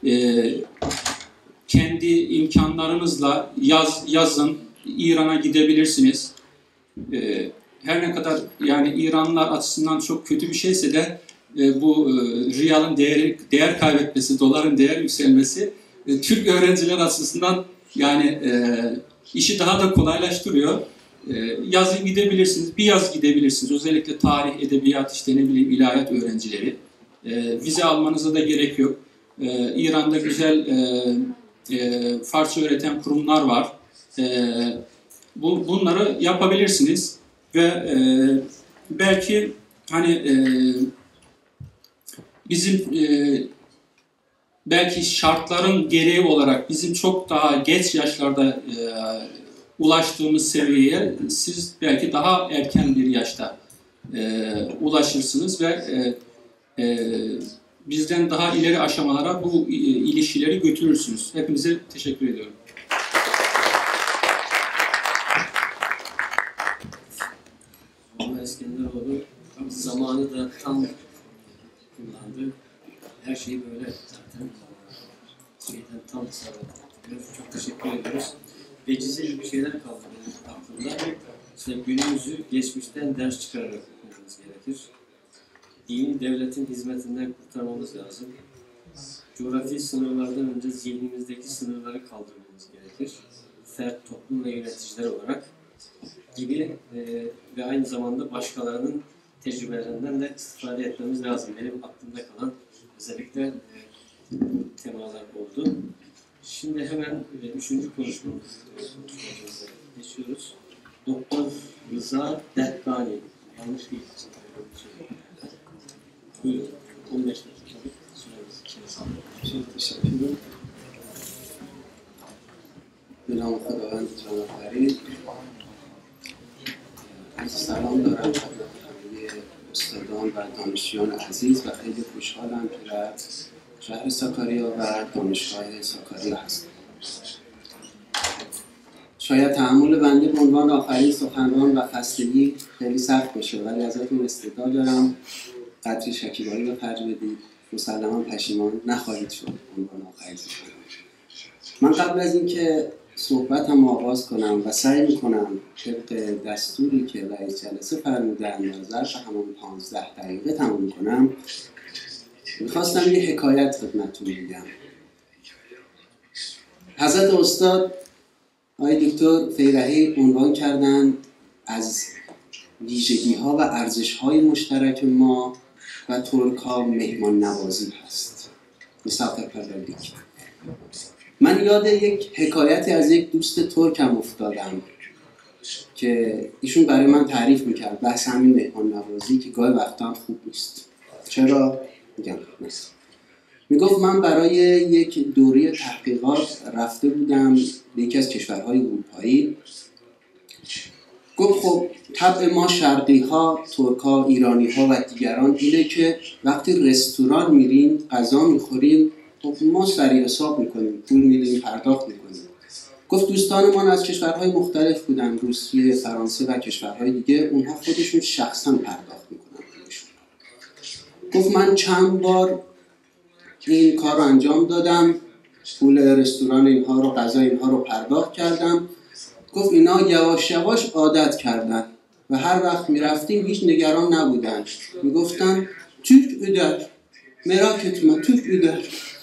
kendi imkanlarınızla yazın, İran'a gidebilirsiniz. Her ne kadar yani İranlılar açısından çok kötü bir şeyse de bu riyalın değer kaybetmesi, doların değer yükselmesi Türk öğrenciler açısından yani işi daha da kolaylaştırıyor. Yazın gidebilirsiniz, bir yaz gidebilirsiniz. Özellikle tarih, edebiyat, işte ne bileyim ilahiyat öğrencileri. Vize almanıza da gerek yok. İran'da güzel Farsça öğreten kurumlar var. Bunları yapabilirsiniz ve belki hani bizim belki şartların gereği olarak bizim çok daha geç yaşlarda ulaştığımız seviyeye siz belki daha erken bir yaşta ulaşırsınız ve bizden daha ileri aşamalara bu ilişkileri götürürsünüz. Hepinize teşekkür ediyorum.
Ama İskenderoğlu zamanı da tam kullandı. Her şeyi böyle zaten tam sağladı. Çok teşekkür ediyoruz. Vecize bir şeyler kaldı benim aklımda. İşte günümüzü geçmişten ders çıkararak okumamız gerekir. Dini devletin hizmetinden kurtarmamız lazım. Coğrafi sınırlardan önce zihnimizdeki sınırları kaldırmamız gerekir. Fert, toplum ve yöneticiler olarak gibi ve aynı zamanda başkalarının tecrübelerinden de istifade etmemiz lazım. Benim aklımda kalan özellikle temalar oldu. Şimdi hemen üçüncü konuşmamıza geçiyoruz. Doktor Rıza Dehkani. Yanlış değil. Buyurun. 15 dakikalık süremiz.
Çok teşekkür ederim. به نام خداوند جهان‌آفرین. سلام دارم خدمت همه استادان و دانشجویان عزیز و خیلی خوشحالم که در شهر ساکاریا و دانشگاه ساکاریا هستم. شاید تحمل بنده به عنوان آخرین سخنران و خستگی خیلی سخت باشه ولی ازتون استعداد دارم قدری شکیبایی به خرج بدید. مسلما پشیمان نخواهید شد به عنوان آخرین سخنران. من قبل از اینکه صحبتم آغاز کنم و سعی میکنم طبق دستوری که رئیس جلسه فرمودن و ظرف همون 15 دقیقه تمام کنم میخواستم یه حکایت خدمتتون بگم. حضرت استاد آقای دکتر فیرحی عنوان کردن از ویژگی‌ها و ارزش‌های مشترک ما و ترک‌ها مهمان نوازی هست. misafirperverlik. من یاد یک حکایتی از یک دوست ترکم افتادم که ایشون برای من تعریف میکرد بحث همین مهمان نوازی که گاهی وقتا هم خوب نیست. چرا؟ میگم نیست. میگفت من برای یک دوره تحقیقات رفته بودم به یکی از کشورهای اروپایی. گفت خب طبع ما شرقی ها، ترک ها، ایرانی ها و دیگران اینه که وقتی رستوران میریم غذا میخوریم خب ما سریع حساب میکنیم، پول میدیم، پرداخت میکنیم. گفت دوستانمان از کشورهای مختلف بودن، روسیه، فرانسه و کشورهای دیگه، اونها خودشون شخصا پرداخت میکنن پولشون. گفت من چند بار این کار رو انجام دادم، پول رستوران اینها رو، غذا اینها رو پرداخت کردم. گفت اینا یواش یواش عادت کردن و هر وقت میرفتیم هیچ نگران نبودن، میگفتن ترک öder merak etme ترک öder.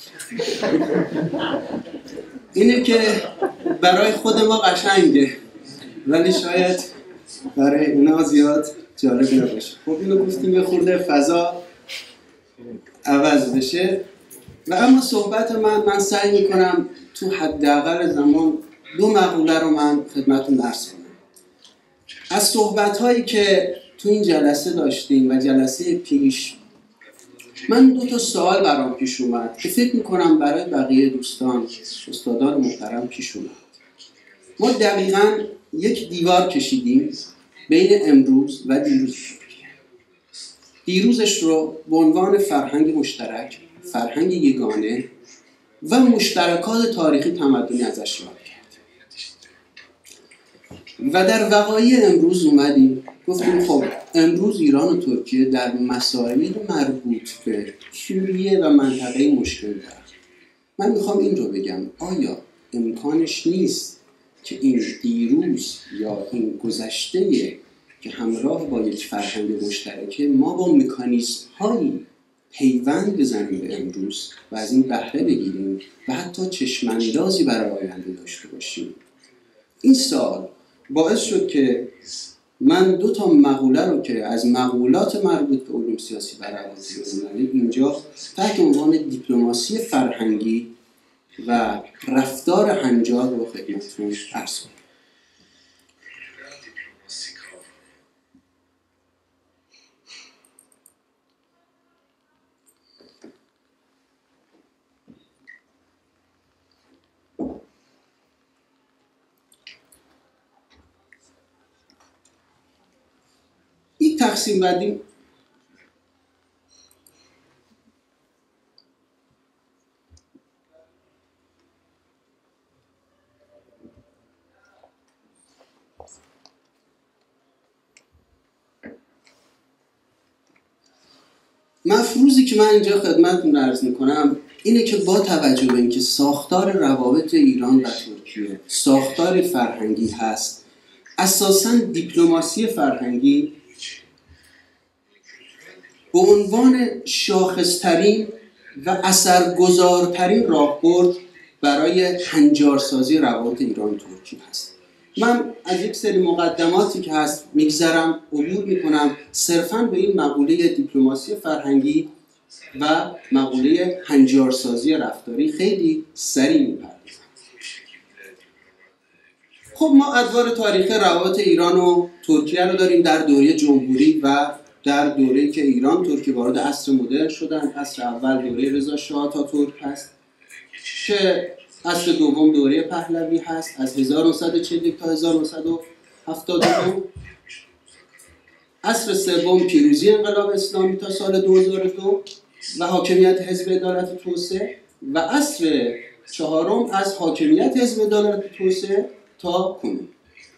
اینه که برای خود ما قشنگه ولی شاید برای اونا زیاد جالب نباشه. خب اینو گفتیم یه خورده فضا عوض بشه و اما صحبت من سعی میکنم تو حداقل زمان 2 مقوله رو من خدمتتون عرض کنم. از صحبت‌هایی که تو این جلسه داشتیم و جلسه پیش من 2 سوال برام پیش اومد که فکر میکنم برای بقیه دوستان استادان محترم پیش اومد. ما دقیقاً یک دیوار کشیدیم بین امروز و دیروز. دیروزش رو به عنوان فرهنگ مشترک، فرهنگ یگانه و مشترکات تاریخی تمدنی ازش یاد کرد. و در وقایع امروز اومدیم گفتیم خب امروز ایران و ترکیه در مسائل مربوط به سوریه و منطقه مشکل دارن. من میخوام این رو بگم، آیا امکانش نیست که این دیروز یا این گذشته که همراه با یک فرهنگ مشترکه ما با مکانیزم هایی پیوند بزنیم به امروز و از این بهره بگیریم و حتی چشم‌اندازی برای آینده داشته باشیم؟ این سوال باعث شد که من 2 مقوله رو که از مقولات مربوط به علوم سیاسی و روابط بین‌المللی اینجا تحت عنوان دیپلماسی فرهنگی و رفتار هنجار رو خدمتتون عرض کنم. این تقسیم بندی مفروضی که من اینجا خدمتتون عرض میکنم اینه که با توجه به اینکه ساختار روابط ایران و ترکیه ساختار فرهنگی هست، اساساً دیپلماسی فرهنگی به عنوان شاخصترین و اثرگذارترین راهبرد برای هنجارسازی روابط ایران و ترکیه هست. من از یک سری مقدماتی که هست میگذرم، عبور میکنم، صرفاً به این مقوله دیپلماسی فرهنگی و مقوله هنجارسازی رفتاری خیلی سریع میپردازم. خب ما ادوار تاریخی روابط ایران و ترکیه رو داریم در دوره جمهوری و در دوره‌ای که ایران ترکیه وارد عصر مدرن شدن. عصر اول دوره رضا شاه آتاتورک هست که عصر دوم دوره پهلوی هست از 1941 تا 1979. عصر سوم پیروزی انقلاب اسلامی تا سال 2002 و حاکمیت حزب عدالت و توسعه و عصر چهارم از حاکمیت حزب عدالت و توسعه تا کنون.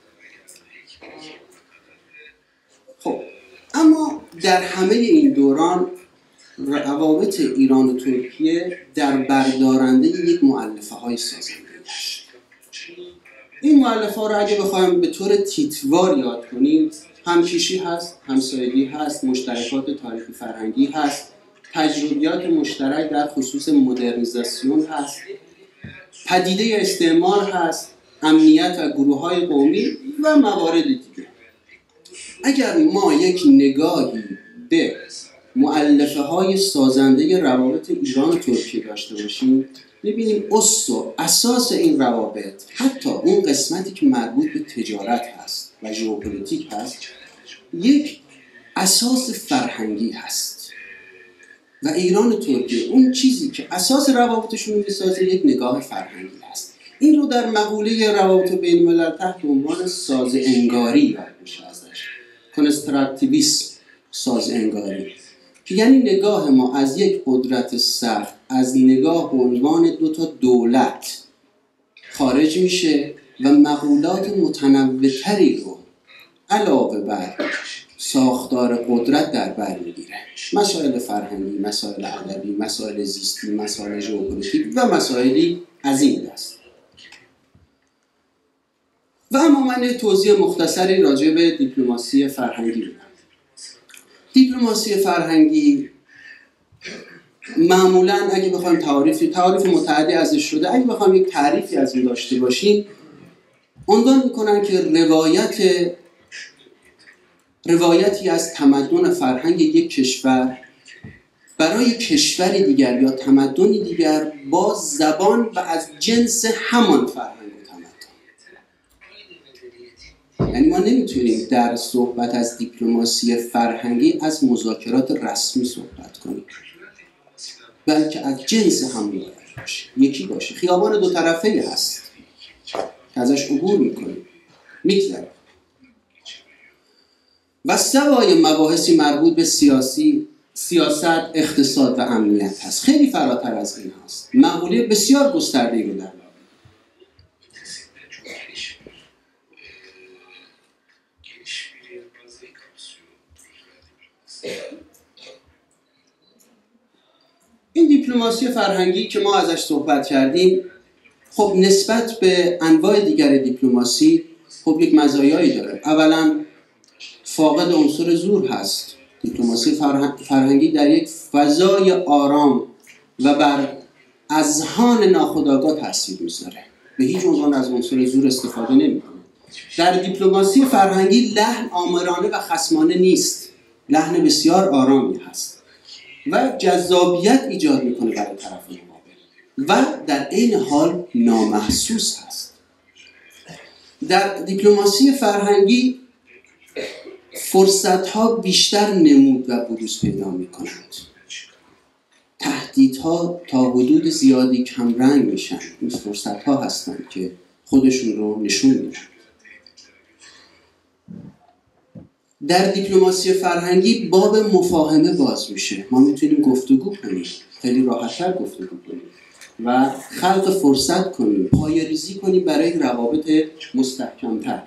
خب اما در همه این دوران روابط ایران و ترکیه در بردارنده یک مؤلفه های سازنده گشت. این مؤلفه ها رو اگه بخوایم به طور تیتوار یاد کنیم، همکیشی هست، همسایگی هست، مشترکات تاریخی فرهنگی هست، تجربیات مشترک در خصوص مدرنیزاسیون هست، پدیده استعمار هست، امنیت و گروه‌های قومی و موارد دیگه. اگر ما یک نگاهی به مؤلفه‌های سازنده روابط ایران و ترکیه داشته باشیم، ببینیم اساس این روابط، حتی اون قسمتی که مربوط به تجارت هست و ژئوپلیتیک هست، یک اساس فرهنگی هست و ایران و ترکیه اون چیزی که اساس روابطشون رو میسازه یک نگاه فرهنگی هست. این رو در مقوله روابط بین الملل تحت عنوان ساز انگاری یاد میشه ازش، کنستراکتیویسم، ساز انگاری، که یعنی نگاه ما از یک قدرت سخت، از نگاه به عنوان دو تا دولت خارج میشه و مقولات متنوع‌تری رو علاوه بر ساختار قدرت در بر میگیره. مسائل فرهنگی، مسائل ادبی، مسائل زیستی، مسائل ژئوپلیتیک و مسائلی از این دست. و اما من توضیح مختصری راجع به دیپلماسی فرهنگی بدم. دیپلماسی فرهنگی معمولاً اگه بخوایم تعریف متعدی ازش شده، اگه بخوایم یک تعریفی از این داشته باشیم، عنوان میکنن که روایتی از تمدن فرهنگ یک کشور برای کشور دیگر یا تمدنی دیگر با زبان و از جنس همان فرهنگ و تمدن. یعنی ما نمیتونیم در صحبت از دیپلماسی فرهنگی از مذاکرات رسمی صحبت کنیم، بلکه از جنس همون باشه، یکی باشه. خیابان دو طرفه‌ای هست که ازش عبور میکنیم، میگذریم. و سوای مباحثی مربوط به سیاست، اقتصاد و امنیت هست. خیلی فراتر از این هست. مقوله بسیار گسترده‌ای رو در این دیپلماسی فرهنگی که ما ازش صحبت کردیم، خب نسبت به انواع دیگر دیپلماسی خب یک مزایایی داره. اولا فاقد عنصر زور هست. دیپلماسی فرهنگی در یک فضای آرام و بر اذهان ناخودآگاه تاثیر میذاره. به هیچ عنوان از عنصر زور استفاده نمیکنه. در دیپلماسی فرهنگی لحن آمرانه و خصمانه نیست. لحن بسیار آرامی هست و جذابیت ایجاد میکنه برای طرف مقابل و در عین حال نامحسوس هست. در دیپلماسی فرهنگی فرصت‌ها بیشتر نمود و بروز پیدا می‌کنند. تهدیدها تا حدود زیادی کمرنگ میشن. این فرصت‌ها هستند که خودشون رو نشون میدن. در دیپلماسی فرهنگی باب مفاهمه باز میشه. ما میتونیم گفتگو کنیم، خیلی راحت‌تر گفتگو کنیم و خلق فرصت کنیم، پایه‌ریزی کنیم برای روابط مستحکم‌تر.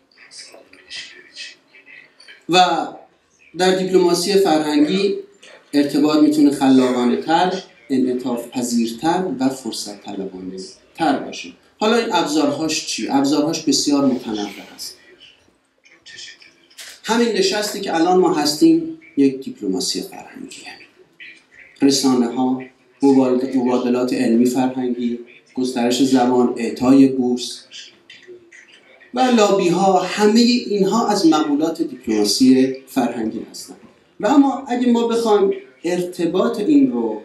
و در دیپلماسی فرهنگی ارتباط میتونه خلاقانه تر، انعطاف پذیرتر و فرصت طلبانه تر باشه. حالا این ابزارهاش چی؟ ابزارهاش بسیار متنوع هست. همین نشستی که الان ما هستیم یک دیپلماسی فرهنگیه. رسانه ها، مبادلات علمی فرهنگی، گسترش زبان، اعطای بورس و لابی ها، همه اینها از مقولات دیپلماسی فرهنگی هستند. و اما اگه ما بخوایم ارتباط این رو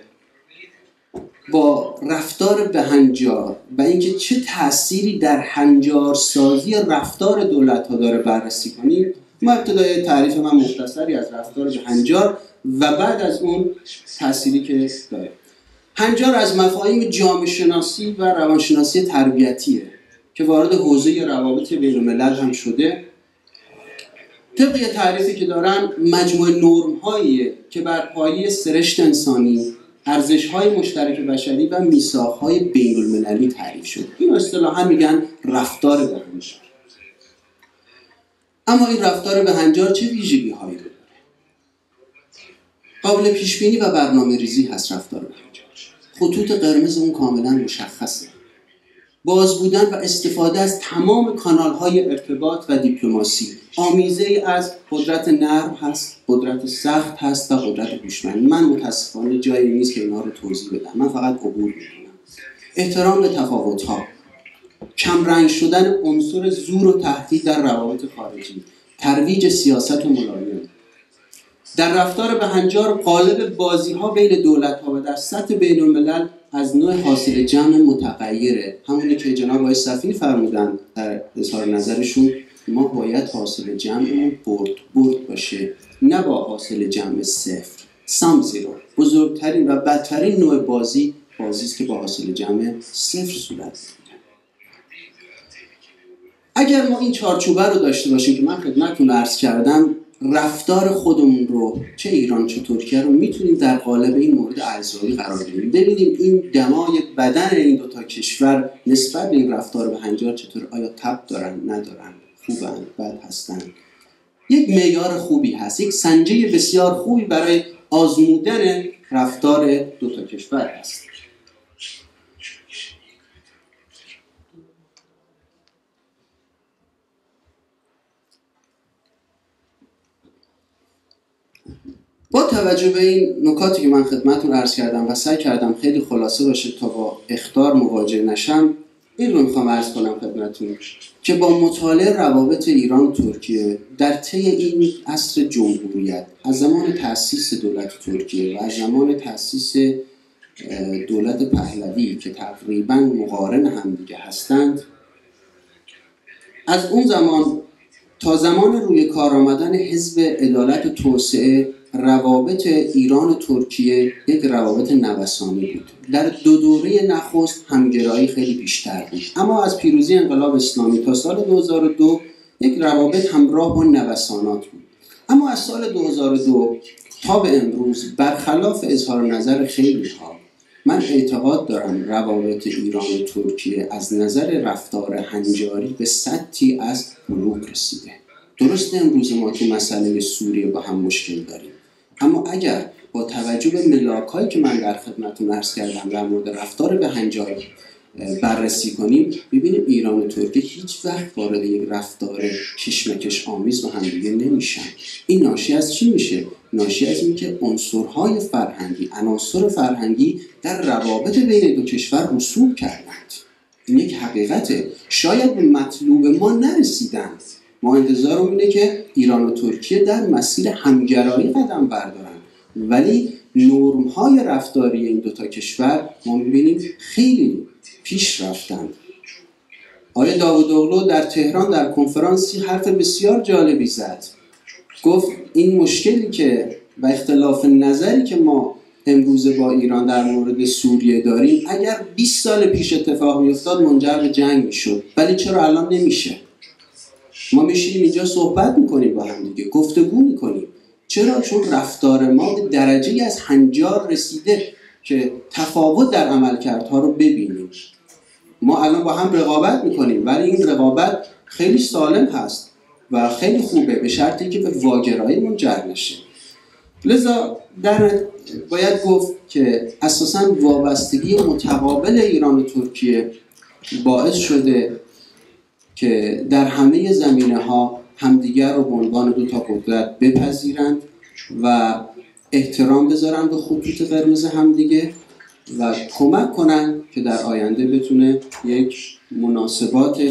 با رفتار بهنجار و اینکه چه تأثیری در هنجارسازی رفتار دولت ها داره بررسی کنیم، ما ابتدای تعریف من مختصری از رفتار بهنجار و بعد از اون تأثیری که داره. هنجار از مفاهیم جامعه شناسی و روانشناسی تربیتیه که وارد حوزه روابط بین الملل هم شده. طبق تعریفی که دارن مجموعه نرم‌هایی که بر پایه سرشت انسانی، ارزش‌های مشترک بشری و میثاق‌های بین المللی تعریف شده. این اصطلاحاً میگن رفتار بهنجار. اما این رفتار بهنجار چه ویژگی‌هایی داره؟ قابل پیش‌بینی و برنامه‌ریزی هست رفتار بهنجار. خطوط قرمز اون کاملاً مشخصه. باز بودن و استفاده از تمام کانال‌های ارتباط و دیپلماسی. آمیزه از قدرت نرم هست، قدرت سخت هست و قدرت هوشمند. من متاسفانه جایی نیست که اینها رو توضیح بدم، من فقط عبور می‌کنم. احترام به تفاوت‌ها، کمرنگ شدن عنصر زور و تهدید در روابط خارجی، ترویج سیاست ملایم، در رفتار بهنجار قالب بازی‌ها بین دولت‌ها و در سطح بین‌الملل از نوع حاصل جمع متغیره. همونی که جناب آقای صفی فرمودن در اظهار نظرشون، ما باید حاصل جمعمون برد باشه، نه با حاصل جمع صفر. سام زیرو بزرگترین و بدترین نوع بازی است که با حاصل جمع صفر صورت میگیره. اگر ما این چارچوبه رو داشته باشیم که من خدمتتون عرض کردم، رفتار خودمون رو چه ایران چه ترکیه رو میتونیم در قالب این مورد ارزیابی قرار بدیم. ببینیم این دمای بدن این دوتا کشور نسبت به این رفتار بهنجار چطور، آیا تب دارن، ندارن، خوبن، بد هستن. یک معیار خوبی هست، یک سنجه بسیار خوبی برای آزمودن رفتار دوتا کشور هست. با توجه به این نکاتی که من خدمتتون عرض کردم و سعی کردم خیلی خلاصه باشه تا با اخطار مواجه نشم، این رو میخوام عرض کنم خدمتتون که با مطالعه روابط ایران و ترکیه در طی این عصر جمهوریت، از زمان تأسیس دولت ترکیه و از زمان تأسیس دولت پهلوی که تقریباً مقارن همدیگه هستند، از اون زمان تا زمان روی کار آمدن حزب عدالت و توسعه، روابط ایران و ترکیه یک روابط نوسانی بود. در دو دوره نخست همگرایی خیلی بیشتر بود، اما از پیروزی انقلاب اسلامی تا سال 2002 یک روابط همراه با نوسانات بود. اما از سال 2002 تا به امروز، برخلاف اظهار نظر خیلی ها، من اعتقاد دارم روابط ایران و ترکیه از نظر رفتار هنجاری به سطحی از بلوغ رسیده. درسته امروز ما تو مسئله سوریه با هم مشکل داریم، اما اگر با توجه به ملاک‌هایی که من در خدمتتون عرض کردم در مورد رفتار بهنجاری بررسی کنیم، ببینیم ایران و ترکیه هیچ وقت وارد یک رفتار کشمکش آمیز با هم دیگه نمیشن. این ناشی از چی میشه؟ ناشی از این که عنصرهای فرهنگی، عناصر فرهنگی در روابط بین دو کشور رسوب کردند. این یک حقیقته. شاید به مطلوب ما نرسیدند. ما انتظارم اینه که ایران و ترکیه در مسیر همگرایی قدم بردارن، ولی نرم‌های رفتاری این دوتا کشور ما می‌بینیم خیلی پیش رفتن. آقای داوودوغلو در تهران در کنفرانسی حرف بسیار جالبی زد. گفت این مشکلی که و اختلاف نظری که ما امروز با ایران در مورد سوریه داریم، اگر 20 سال پیش اتفاق می‌افتاد منجر به جنگ می‌شد، ولی چرا الان نمیشه؟ ما میشیم اینجا صحبت میکنیم با هم دیگه، گفتگو میکنیم. چرا؟ چون رفتار ما به درجه‌ای از هنجار رسیده که تفاوت در عملکردها رو ببینیم. ما الان با هم رقابت میکنیم، ولی این رقابت خیلی سالم هست و خیلی خوبه، به شرطی که به واگرایی منجر نشه. لذا باید گفت که اساساً وابستگی متقابل ایران و ترکیه باعث شده که در همه زمینه‌ها همدیگر رو به عنوان دو تا قدرت بپذیرند و احترام بذارن به خطوط قرمز همدیگه و کمک کنن که در آینده بتونه یک مناسبات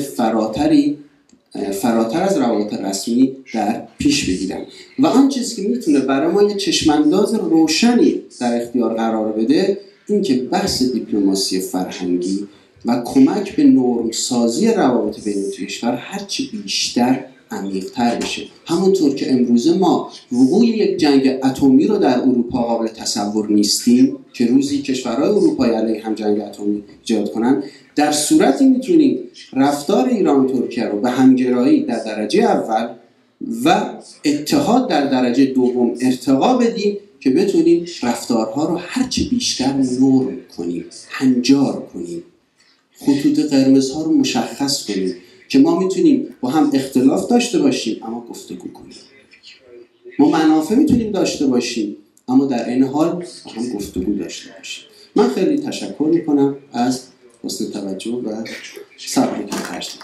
فراتر از روابط رسمی در پیش بگیرن. و آن چیزی که میتونه برای ما یه چشمانداز روشنی در اختیار قرار بده، این که بحث دیپلماسی فرهنگی و کمک به نرم‌سازی روابط بین دو کشور هرچی بیشتر عمیق‌تر بشه. همونطور که امروزه ما وقوع یک جنگ اتمی رو در اروپا قابل تصور نیستیم که روزی کشورهای اروپایی علیه هم جنگ اتمی ایجاد کنن، در صورتی میتونیم رفتار ایران و ترکیه رو به همگرایی در درجه اول و اتحاد در درجه دوم ارتقا بدیم که بتونیم رفتارها رو هرچی بیشتر نرم کنیم، هنجار کنیم، خطوط قرمزها رو مشخص کنیم که ما میتونیم با هم اختلاف داشته باشیم اما گفتگو کنیم. ما منافع میتونیم داشته باشیم اما در این حال با هم گفتگو داشته باشیم. من خیلی تشکر میکنم از حسن توجه و صبری که داشتید.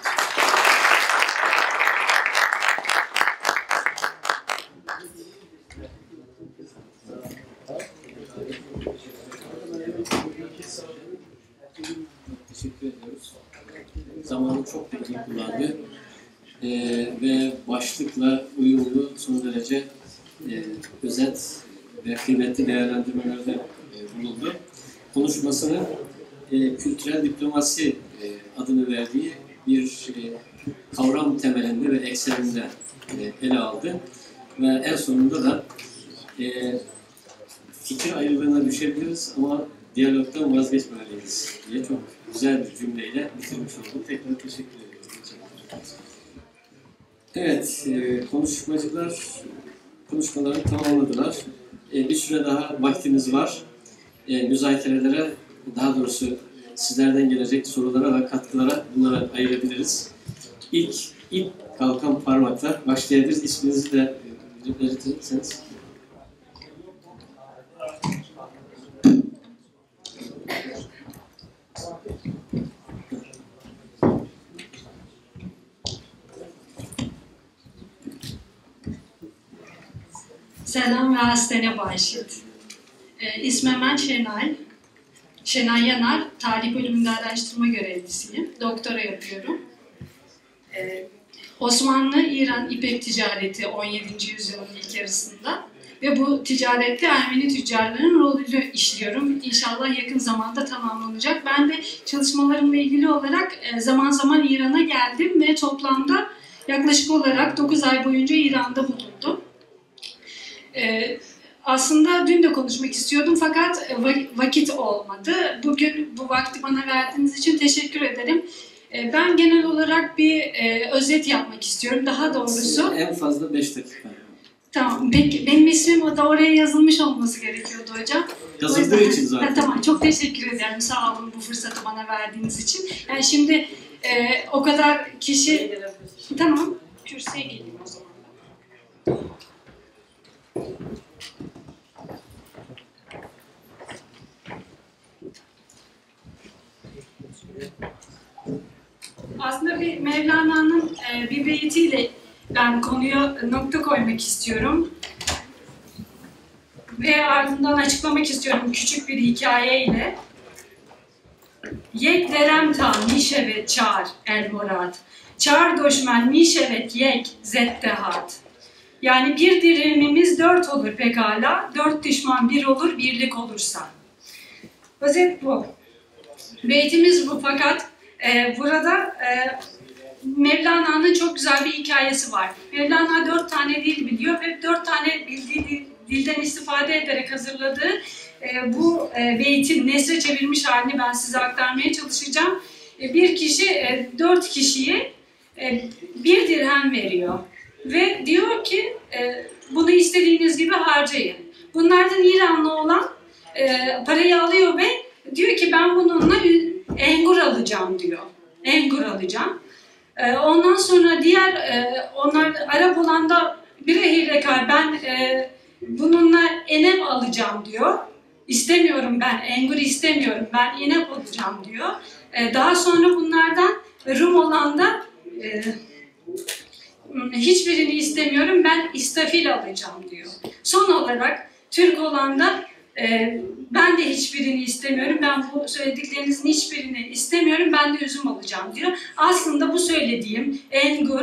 Teşekkür ediyoruz. Zamanı çok da iyi kullandı. Ve başlıkla uyumlu, son derece özet ve kıymetli değerlendirmelerde bulundu. Konuşmasını kültürel diplomasi adını verdiği bir kavram temelinde ve ekseninde ele aldı. Ve en sonunda da fikir ayrılığına düşebiliriz ama diyalogdan vazgeçmemeliyiz diye çok güzel bir cümleyle bitirmiş olduk. Tekrar teşekkür ediyorum. Evet, konuşmacılar konuşmalarını tamamladılar. Bir süre daha vaktimiz var. Müzakerelere, daha doğrusu sizlerden gelecek sorulara ve katkılara bunlara ayırabiliriz. İlk kalkan parmakla başlayabiliriz. İsminizi de belirtirseniz.
Selam ve hastane başit. İsmim ben Şenay. Şenay Yanar, tarih bölümünde araştırma görevlisiyim. Doktora yapıyorum. Osmanlı-İran İpek ticareti 17. yüzyılın ilk yarısında ve bu ticarette Ermeni tüccarların rolünü işliyorum. İnşallah yakın zamanda tamamlanacak. Ben de çalışmalarımla ilgili olarak zaman zaman İran'a geldim ve toplamda yaklaşık olarak 9 ay boyunca İran'da bulundum. Aslında dün de konuşmak istiyordum fakat vakit olmadı. Bugün bu vakti bana verdiğiniz için teşekkür ederim. Ben genel olarak bir özet yapmak istiyorum. Daha doğrusu...
En fazla 5 dakika.
Tamam. Peki, benim ismim da oraya yazılmış olması gerekiyordu hocam.
Yazıldığı için zaten.
Tamam. Çok teşekkür ederim. Sağ olun bu fırsatı bana verdiğiniz için. Yani şimdi o kadar kişi... Tamam. Kürsüye geleyim o zaman. Aslında bir Mevlana'nın bir beytiyle ben konuya nokta koymak istiyorum. Ve ardından açıklamak istiyorum küçük bir hikayeyle. Yek derem ta mişevet çar el murat. Çar doşmen mişevet yek zettehat. Yani bir dirhemimiz 4 olur pekala, 4 düşman 1 olur, birlik olursa. Özet bu. Beytimiz bu fakat burada Mevlana'nın çok güzel bir hikayesi var. Mevlana 4 tane dil biliyor ve 4 tane bildiği dilden istifade ederek hazırladığı bu beytin nesre çevirmiş halini ben size aktarmaya çalışacağım. Bir kişi 4 kişiye 1 dirhem veriyor ve diyor ki bunu istediğiniz gibi harcayın. Bunlardan İranlı olan parayı alıyor ve diyor ki ben bununla engur alacağım diyor. Engur alacağım. Ondan sonra onlar Arap olan da bir ehirrekar ben bununla enep alacağım diyor. İstemiyorum ben, engur istemiyorum, ben enep alacağım diyor. Daha sonra bunlardan Rum olan da hiçbirini istemiyorum, ben istafil alacağım diyor. Son olarak Türk olan da ben de hiçbirini istemiyorum, ben bu söylediklerinizin hiçbirini istemiyorum, ben de üzüm alacağım diyor. Aslında bu söylediğim engur,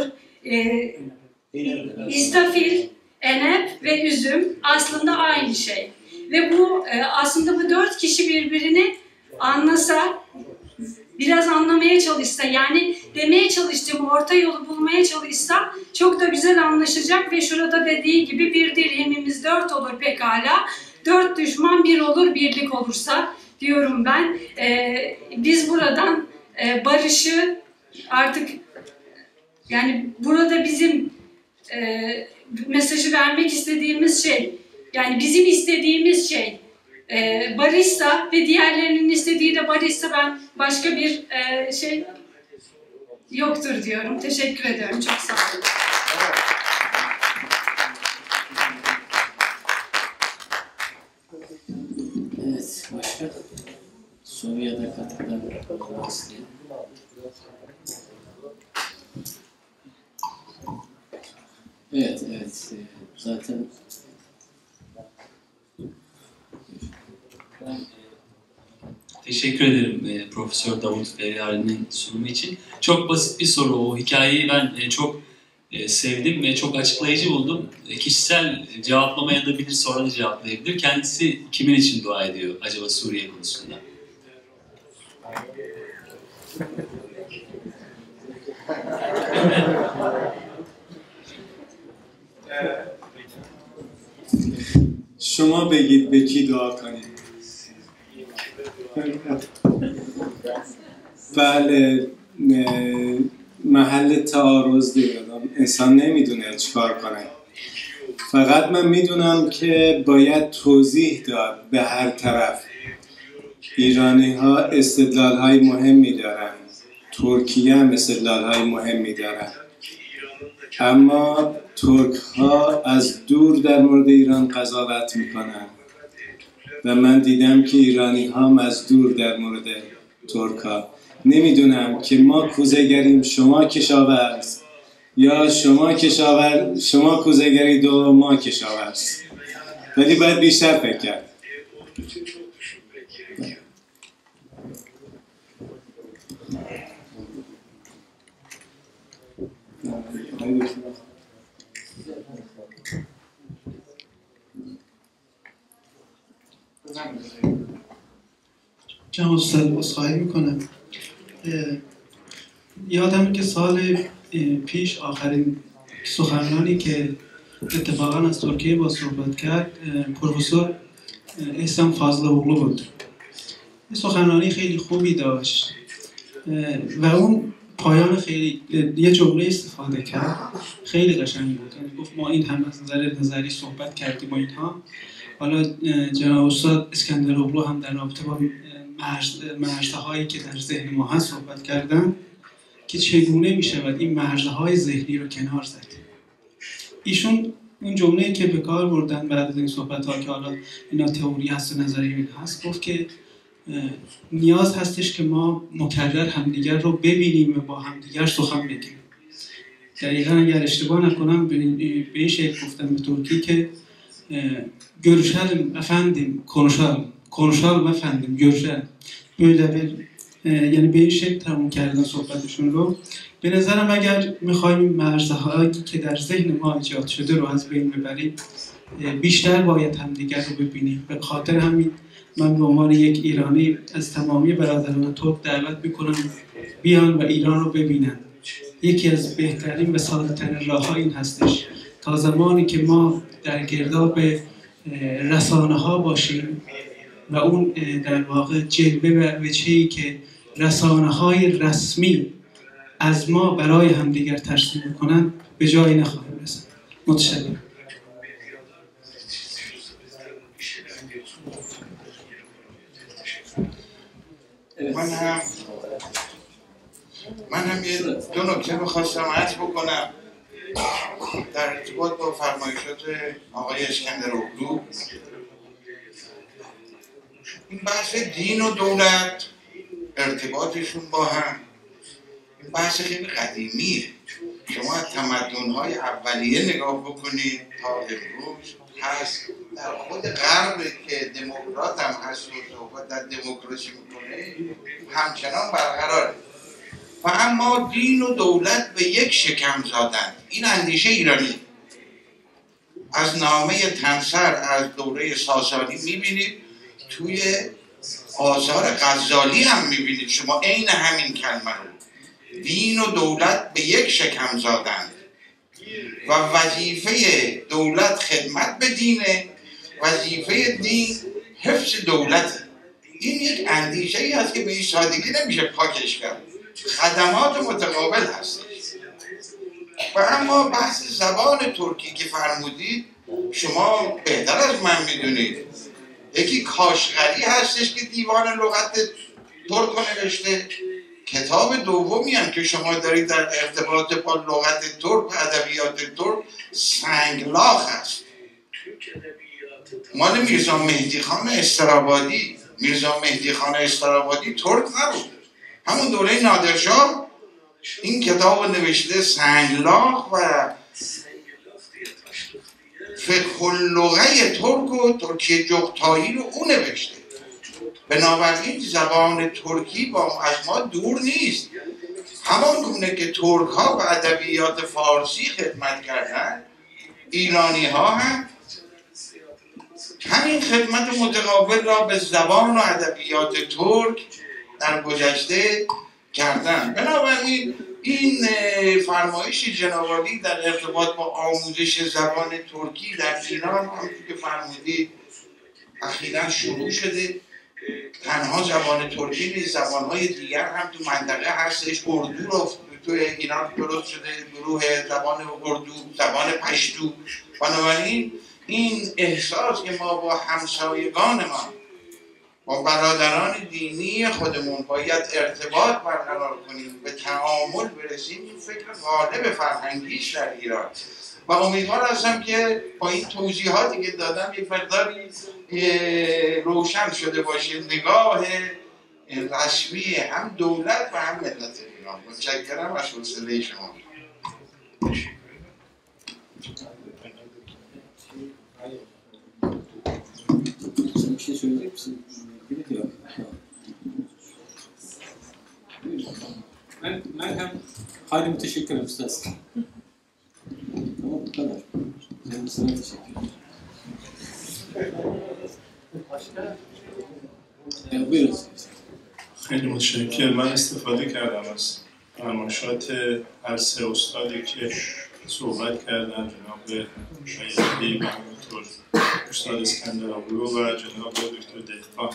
istafil, enep ve üzüm aslında aynı şey. Ve bu aslında bu 4 kişi birbirini anlasa, biraz anlamaya çalışsa, yani demeye çalıştığım orta yolu bulmaya çalışsa çok da güzel anlaşacak ve şurada dediği gibi bir dirhemimiz 4 olur pekala, 4 düşman 1 olur birlik olursa diyorum ben. Biz buradan barışı artık, yani burada bizim mesajı vermek istediğimiz şey, yani bizim istediğimiz şey barışsa ve diğerlerinin istediği de barışsa, ben başka bir şey yoktur diyorum. Teşekkür ediyorum. Çok sağ olun.
Evet, başka soruya da katkılar isteyen. Evet. Zaten
teşekkür ederim Profesör Davut Feryari'nin sunumu için. Çok basit bir soru. O hikayeyi ben çok sevdim ve çok açıklayıcı buldum. Kişisel cevaplamayabilir, sonra da cevaplayabilir. Kendisi kimin için dua ediyor acaba Suriye konusunda?
شما بگید به کی دعا کنید. بله، محل تعارض دیدم. انسان نمیدونه چیکار کنه. فقط من میدونم که باید توضیح داد به هر طرف. ایرانی ها استدلال های مهمی دارن، ترکیه هم استدلال های مهمی دارن، اما ترک ها از دور در مورد ایران قضاوت میکنن و من دیدم که ایرانی ها هم از دور در مورد ترک ها. نمیدونم که ما کوزه‌گریم شما کشاورز یا شما کوزه‌گرید و ما کشاورز، ولی باید بیشتر فکر کرد.
جناب استاد عذرخواهی میکنم. یادم که سال پیش آخرین سخنرانی که اتفاقا از ترکیه با صحبت کرد پروفسور احسان فاضل اوغلو بود. سخنرانی خیلی خوبی داشت و اون پایان خیلی یه جمله استفاده کرد خیلی قشنگ بود. یعنی گفت ما این هم از نظر نظری صحبت کردیم و اینها. حالا جناب استاد اسکندر اوغلو هم در رابطه با مرزهایی که در ذهن ما هست صحبت کردن که چگونه می شود این مرزهای ذهنی رو کنار زد. ایشون اون جمله‌ای که به کار بردن بعد از این صحبت‌ها که حالا اینا تئوری هست و نظریه هست، گفت که نیاز هستش که ما مکرر همدیگر رو ببینیم و با همدیگر سخن بگیم. دقیقاً اگر اشتباه نکنم به این شکل گفتم به ترکی که görüşelim efendim konuşalım efendim görüşelim. Böyle یعنی به این شکل تموم کردن صحبتشون رو. به نظرم اگر میخوایم مرزهایی که در ذهن ما ایجاد شده رو از بین ببریم بیشتر باید همدیگر رو ببینیم. به خاطر همین من به عنوان یک ایرانی از تمامی برادران ترک دعوت میکنم بیان و ایران رو ببینن. یکی از بهترین و ساده‌ترین راه‌ها این هستش تا زمانی که ما در گرداب رسانه ها باشیم و اون در واقع جلوه و وجهی که رسانه های رسمی از ما برای همدیگر ترسیم میکنن به جایی نخواهیم رسید. متشکرم.
من هم یه دو نکته میخواستم عرض بکنم در ارتباط با فرمایشات آقای اسکندر اوغلو. این بحث دین و دولت ارتباطشون با هم این بحث خیلی قدیمیه. شما از تمدن‌های اولیه نگاه بکنید تا امروز هست. در خود غرب که دموکرات هم هست و صحبت در دموکراسی میکنه همچنان برقراره. و اما دین و دولت به یک شکم زادند. این اندیشه ایرانی از نامه تنسر از دوره ساسانی میبینید، توی آثار غزالی هم میبینید شما عین همین کلمه رو. دین و دولت به یک شکم زادند و وظیفه دولت خدمت به دینه، وظیفه دین حفظ دولته. این یک اندیشه ای هست که به این سادگی نمیشه پاکش کرد. خدمات متقابل هست. و اما بحث زبان ترکی که فرمودید شما بهتر از من میدونید. یکی کاشغری هستش که دیوان لغت ترک نوشته. کتاب دومی هم که شما دارید در ارتباط با لغت ترک و ادبیات ترک سنگلاخ هست، مال میرزا مهدی خان استرابادی. میرزا مهدی خان استرابادی ترک نبود، همون دوره نادرشاه این کتاب نوشته سنگلاخ و فقه اللغه ترک و ترکیه جغتایی رو او نوشته. بنابراین زبان ترکی با از ما دور نیست. همان گونه که ترک ها به ادبیات فارسی خدمت کردن، ایرانی ها هم همین خدمت متقابل را به زبان و ادبیات ترک در گذشته کردن. بنابراین این فرمایش جناب عالی در ارتباط با آموزش زبان ترکی در ایران همونطور که فرمودید اخیراً شروع شده. تنها زبان ترکی نیست، زبان‌های دیگر هم تو منطقه هستش. اردو رو تو ایران درست شده، گروه زبان اردو، زبان پشتو. بنابراین این احساس که ما با همسایگان ما، با برادران دینی خودمون باید ارتباط برقرار کنیم، به تعامل برسیم، این فکر غالب فرهنگیش در ایران. و امیدوار هستم که با این توضیحاتی که دادم یک مقداری روشن شده باشه نگاه رسمی هم دولت و هم ملت ایران. متشکرم از حوصله شما.
من هم خیلی متشکرم استاد.
خیلی متشکرم. من استفاده کردم از فرمایشات هر سه استادی که صحبت کردن، جناب شایعی و همینطور استاد اسکندرآقلو و جناب دکتر دهقان.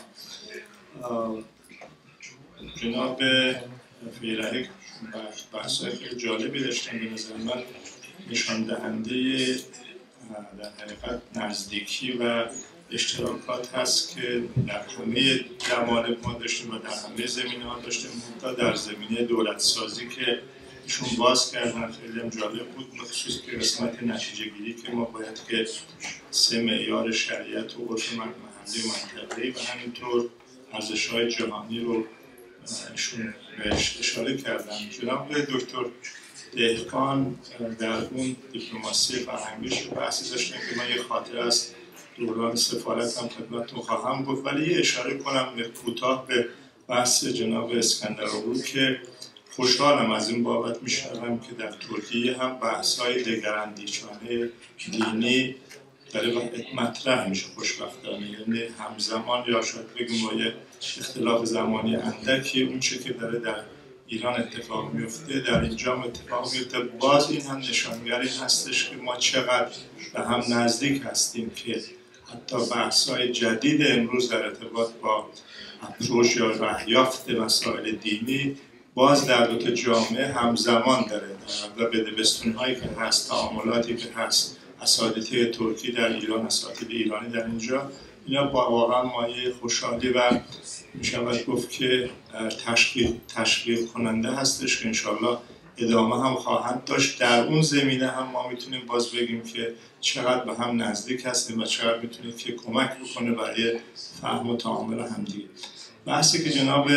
جناب فیرحی بحث‌های خیلی جالبی داشتن. به نظر من نشان دهنده در حقیقت نزدیکی و اشتراکات هست که در همه جوانب ما داشتیم و در همه زمینه‌ها داشتیم. حتی در زمینه دولت سازی که ایشون باز کردن خیلی هم جالب بود، بخصوص که قسمت نتیجه گیری که ما باید که 3 معیار شریعت و عرف محلی منطقه‌ای و همینطور ارزش‌های جهانی رو ایشون بهش اشاره کردن. جناب دکتر دهقان در اون دیپلماسی فرهنگیش بحثی داشتن که من یه خاطره از دوران سفارت هم خدمتتون خواهم گفت، ولی یه اشاره کنم کوتاه به بحث جناب اسکندرآقلو که خوشحالم از این بابت میشنوم که در ترکیه هم بحث‌های دگراندیشانه دینی داره مطرح میشه خوشبختانه. یعنی همزمان یا شاید بگیم با یه اختلاف زمانی اندکی اون چه که داره در ایران اتفاق میفته در اینجا اتفاق میفته. باز این هم نشانگری هستش که ما چقدر به هم نزدیک هستیم که حتی بحث‌های جدید امروز در ارتباط با اپروچ یا رهیافت مسائل دینی باز در دو تا جامعه همزمان داره و بدبستون‌هایی که هست، تعاملاتی که هست، اساتید ترکی در ایران، اساتید ایرانی در اینجا، اینا واقعا مایه خوشحالی و میشود گفت که تشویق کننده هستش که انشالله ادامه هم خواهند داشت. در اون زمینه هم ما میتونیم باز بگیم که چقدر به هم نزدیک هستیم و چقدر میتونیم که کمک بکنه برای فهم و تعامل همدیگه. بحثی که جناب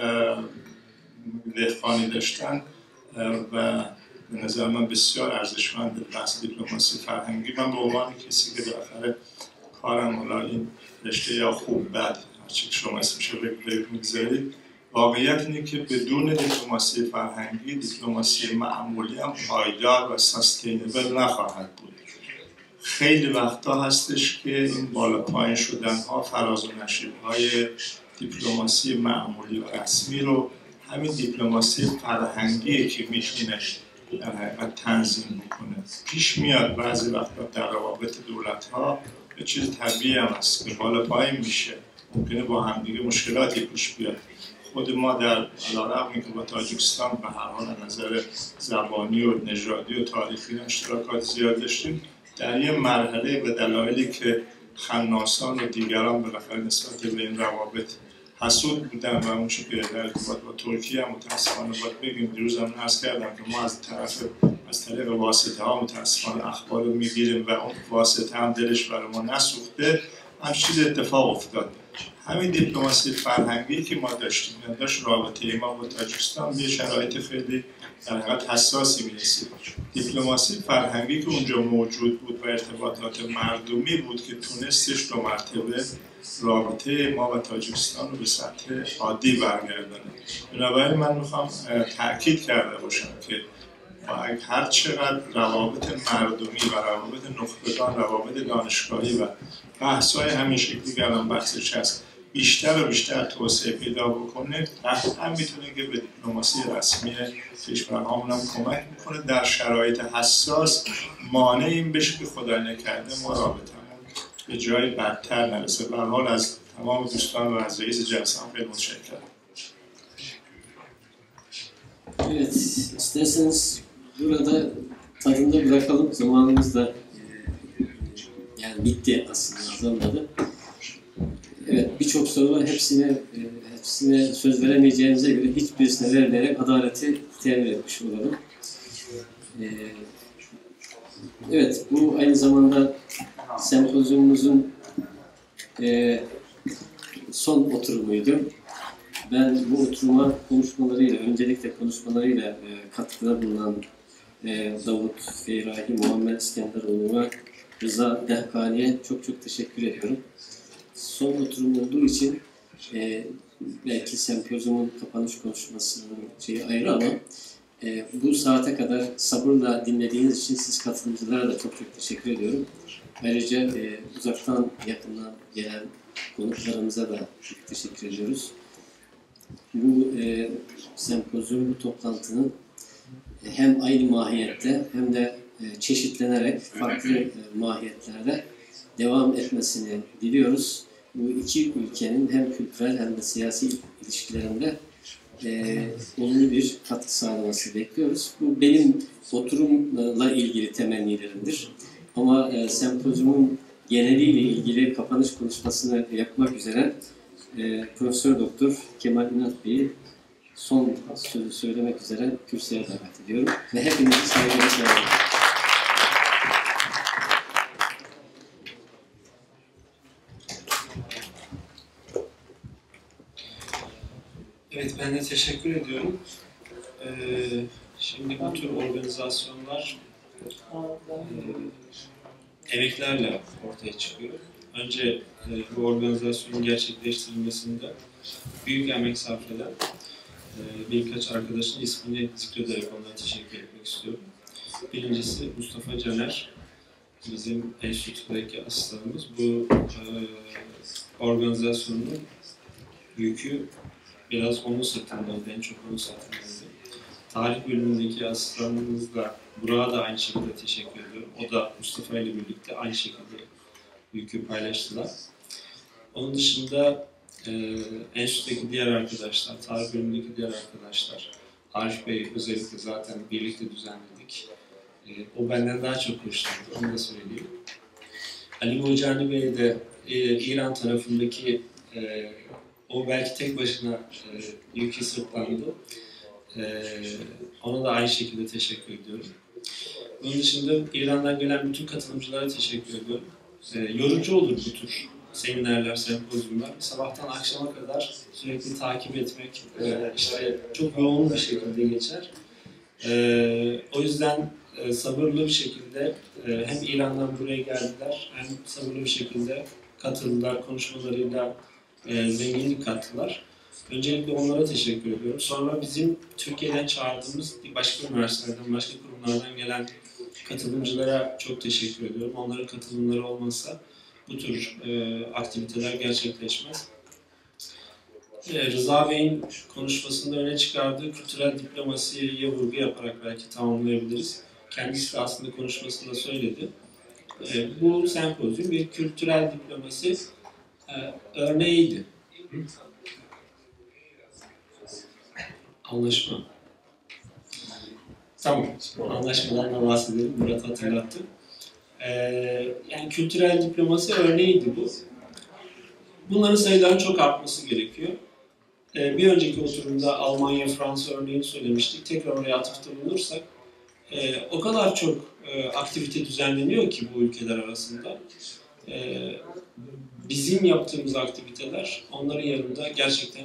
دهقانی داشتن و به نظر من بسیار ارزشمند بحث دیپلماسی فرهنگی، من به عنوان کسی که بالاخره کارم حالا این رشته یا خوب بد هرچی که شما اسمشو بگذارید، واقعیت اینه که بدون دیپلماسی فرهنگی دیپلماسی معمولی هم پایدار و سستینبل نخواهد بود. خیلی وقتا هستش که این بالا پایین شدن ها، فراز و نشیب های دیپلماسی معمولی و رسمی رو همین دیپلماسی فرهنگی که میتونه در حقیقت تنظیم بکنه. پیش میاد بعضی وقتا در روابط دولت ها به چیز طبیعی هم هست که بالا پایین میشه، ممکنه با همدیگه مشکلاتی پیش بیاد. خود ما در علیرغم که با تاجیکستان به هر حال نظر زبانی و نژادی و تاریخی اشتراکات زیاد داشتیم، در یه مرحله به دلایلی که خناسان و دیگران بالاخره نسبت به این روابط حسود بودن و اون چه که در ارتباط با ترکیه هم متاسفانه باید بگیم، دیروز هم عرض کردم که ما از طریق واسطه ها متاسفانه اخبار رو میگیریم و اون واسطه هم دلش برای ما نسوخته. هم چیز اتفاق افتاد. همین دیپلماسی فرهنگی که ما داشتیم داشت رابطه ما با تاجیکستان به شرایط خیلی در حقیقت حساسی می‌رسید. دیپلماسی فرهنگی که اونجا موجود بود و ارتباطات مردمی بود که تونستش 2 مرتبه رابطه ما و تاجیکستان رو به سطح عادی برگردانه. بنابراین من میخوام تاکید کرده باشم که هر چقدر روابط مردمی و روابط نخبگان، روابط دانشگاهی و بحث‌های همین شکلی که الان بحثش هست بیشتر و بیشتر توسعه پیدا بکنه، قطعا میتونه که به دیپلماسی رسمی کشورهامون هم کمک میکنه در شرایط حساس مانع این بشه که خدای نکرده ما رابطمون به جای بدتر نرسه. به هر حال از تمام دوستان و از رئیس جلسه هم خیلی متشکرم.
Evet, isterseniz burada tadında bırakalım. Zamanımız da yani bitti aslında, azalmadı. Evet, birçok soru var. Hepsine söz veremeyeceğimize göre hiçbirisine verilerek adaleti temin etmiş olalım. Evet, bu aynı zamanda sempozyumumuzun son oturumuydu. Ben bu oturuma öncelikle konuşmalarıyla katkıda bulunan Davut Feyrahi, Muhammed İskenderoğlu ve Rıza Dehkani'ye çok çok teşekkür ediyorum. Son oturum olduğu için belki sempozyumun kapanış konuşmasının şeyi ayrı ama bu saate kadar sabırla dinlediğiniz için siz katılımcılara da çok çok teşekkür ediyorum. Ayrıca uzaktan yakından gelen konuklarımıza da çok teşekkür ediyoruz. Bu sempozyum, bu toplantının hem aynı mahiyette hem de çeşitlenerek farklı mahiyetlerde devam etmesini diliyoruz. Bu iki ülkenin hem kültürel hem de siyasi ilişkilerinde olumlu bir katkı sağlaması bekliyoruz. Bu benim oturumla ilgili temennilerimdir. Ama sempozyumun geneliyle ilgili kapanış konuşmasını yapmak üzere Profesör Doktor Kemal Ünat Bey'i son sözü söylemek üzere kürsüye davet ediyorum ve hepinizi saygıyla selamlıyorum.
Evet, ben de teşekkür ediyorum. Şimdi bu tür organizasyonlar emeklerle ortaya çıkıyor. Önce bu organizasyonun gerçekleştirilmesinde büyük emek sarf eden birkaç arkadaşın ismini zikrederek onlara teşekkür etmek istiyorum. Birincisi Mustafa Caner, bizim enstitüdeki asistanımız. Bu organizasyonun yükü biraz onun sırtındaydı, en çok onun sırtındaydı. Tarih bölümündeki asistanımız da, Burak'a da aynı şekilde teşekkür ediyorum. O da Mustafa ile birlikte aynı şekilde yükü paylaştılar. Onun dışında enstitüdeki diğer arkadaşlar, tarih bölümündeki diğer arkadaşlar, Arif Bey özellikle zaten birlikte düzenledik. O benden daha çok hoşlandı, onu da söyleyeyim. Ali Hocani Bey de İran tarafındaki, o belki tek başına yükü sırtlandı. Ona da aynı şekilde teşekkür ediyorum. Bunun dışında İran'dan gelen bütün katılımcılara teşekkür ediyorum. Yorucu olur bu tür seminerler, sempozyumlar. Sabahtan akşama kadar sürekli takip etmek işte çok yoğun bir şekilde geçer. O yüzden sabırlı bir şekilde hem İran'dan buraya geldiler hem sabırlı bir şekilde katıldılar, konuşmalarıyla zenginlik kattılar. Öncelikle onlara teşekkür ediyorum. Sonra bizim Türkiye'den çağırdığımız başka üniversitelerden, başka kurumlardan gelen katılımcılara çok teşekkür ediyorum. Onların katılımları olmazsa bu tür aktiviteler gerçekleşmez. Rıza Bey'in konuşmasında öne çıkardığı kültürel diplomasiye vurgu yaparak belki tamamlayabiliriz. Kendisi de aslında konuşmasında söyledi. Bu sempozyum bir kültürel diplomasi örneğiydi. Anlaşma. Tamam, anlaşmadan da bahsedelim. Murat hatırlattı. Yani kültürel diplomasi örneğiydi bu. Bunların sayılarının çok artması gerekiyor. Bir önceki oturumda Almanya, Fransa örneğini söylemiştik. Tekrar oraya atıfta bulunursak, o kadar çok aktivite düzenleniyor ki bu ülkeler arasında. bizim yaptığımız aktiviteler onların yanında gerçekten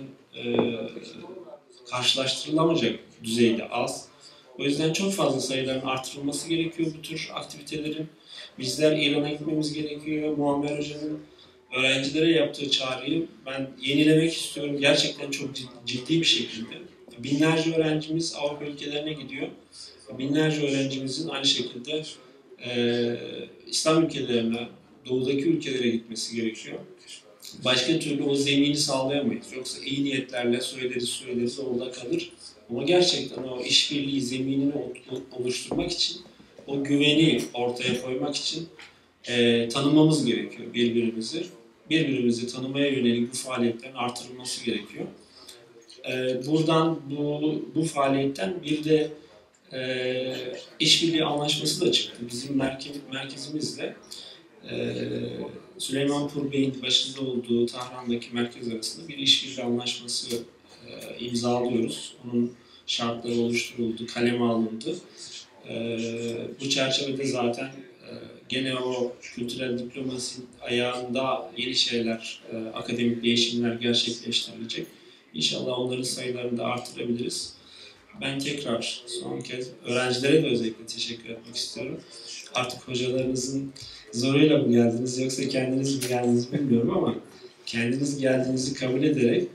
karşılaştırılamayacak düzeyde az. O yüzden çok fazla sayıların artırılması gerekiyor bu tür aktivitelerin. Bizler İran'a gitmemiz gerekiyor. Muammer Hoca'nın öğrencilere yaptığı çağrıyı ben yenilemek istiyorum. Gerçekten çok ciddi bir şekilde. Binlerce öğrencimiz Avrupa ülkelerine gidiyor. Binlerce öğrencimizin aynı şekilde İslam ülkelerine, doğudaki ülkelere gitmesi gerekiyor. Başka türlü o zemini sağlayamayız. Yoksa iyi niyetlerle söyleriz orada kalır. Ama gerçekten o işbirliği zeminini oluşturmak için, o güveni ortaya koymak için tanımamız gerekiyor birbirimizi. Birbirimizi tanımaya yönelik bu faaliyetlerin artırılması gerekiyor. Buradan bu faaliyetten bir de işbirliği anlaşması da çıktı. Bizim merkezimizle Süleymanpur Bey'in başında olduğu Tahran'daki merkez arasında bir işbirliği anlaşması imzalıyoruz. Onun şartları oluşturuldu, kaleme alındı. Bu çerçevede zaten gene o kültürel diplomasi ayağında yeni şeyler, akademik değişimler gerçekleştirilecek. İnşallah onların sayılarını da artırabiliriz. Ben tekrar son kez öğrencilere de özellikle teşekkür etmek istiyorum. Artık hocalarınızın zoruyla mı geldiniz yoksa kendiniz mi geldiniz bilmiyorum ama kendiniz geldiğinizi kabul ederek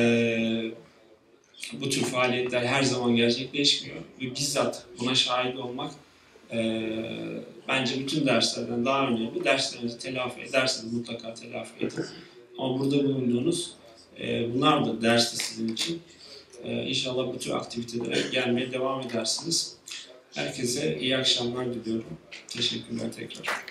bu tür faaliyetler her zaman gerçekleşmiyor ve bizzat buna şahit olmak bence bütün derslerden daha önemli. Derslerinizi telafi ederseniz mutlaka telafi edin. Ama burada bulunduğunuz bunlar da ders de sizin için. İnşallah bu tür aktivitelere gelmeye devam edersiniz. Herkese iyi akşamlar diliyorum. Teşekkürler tekrar.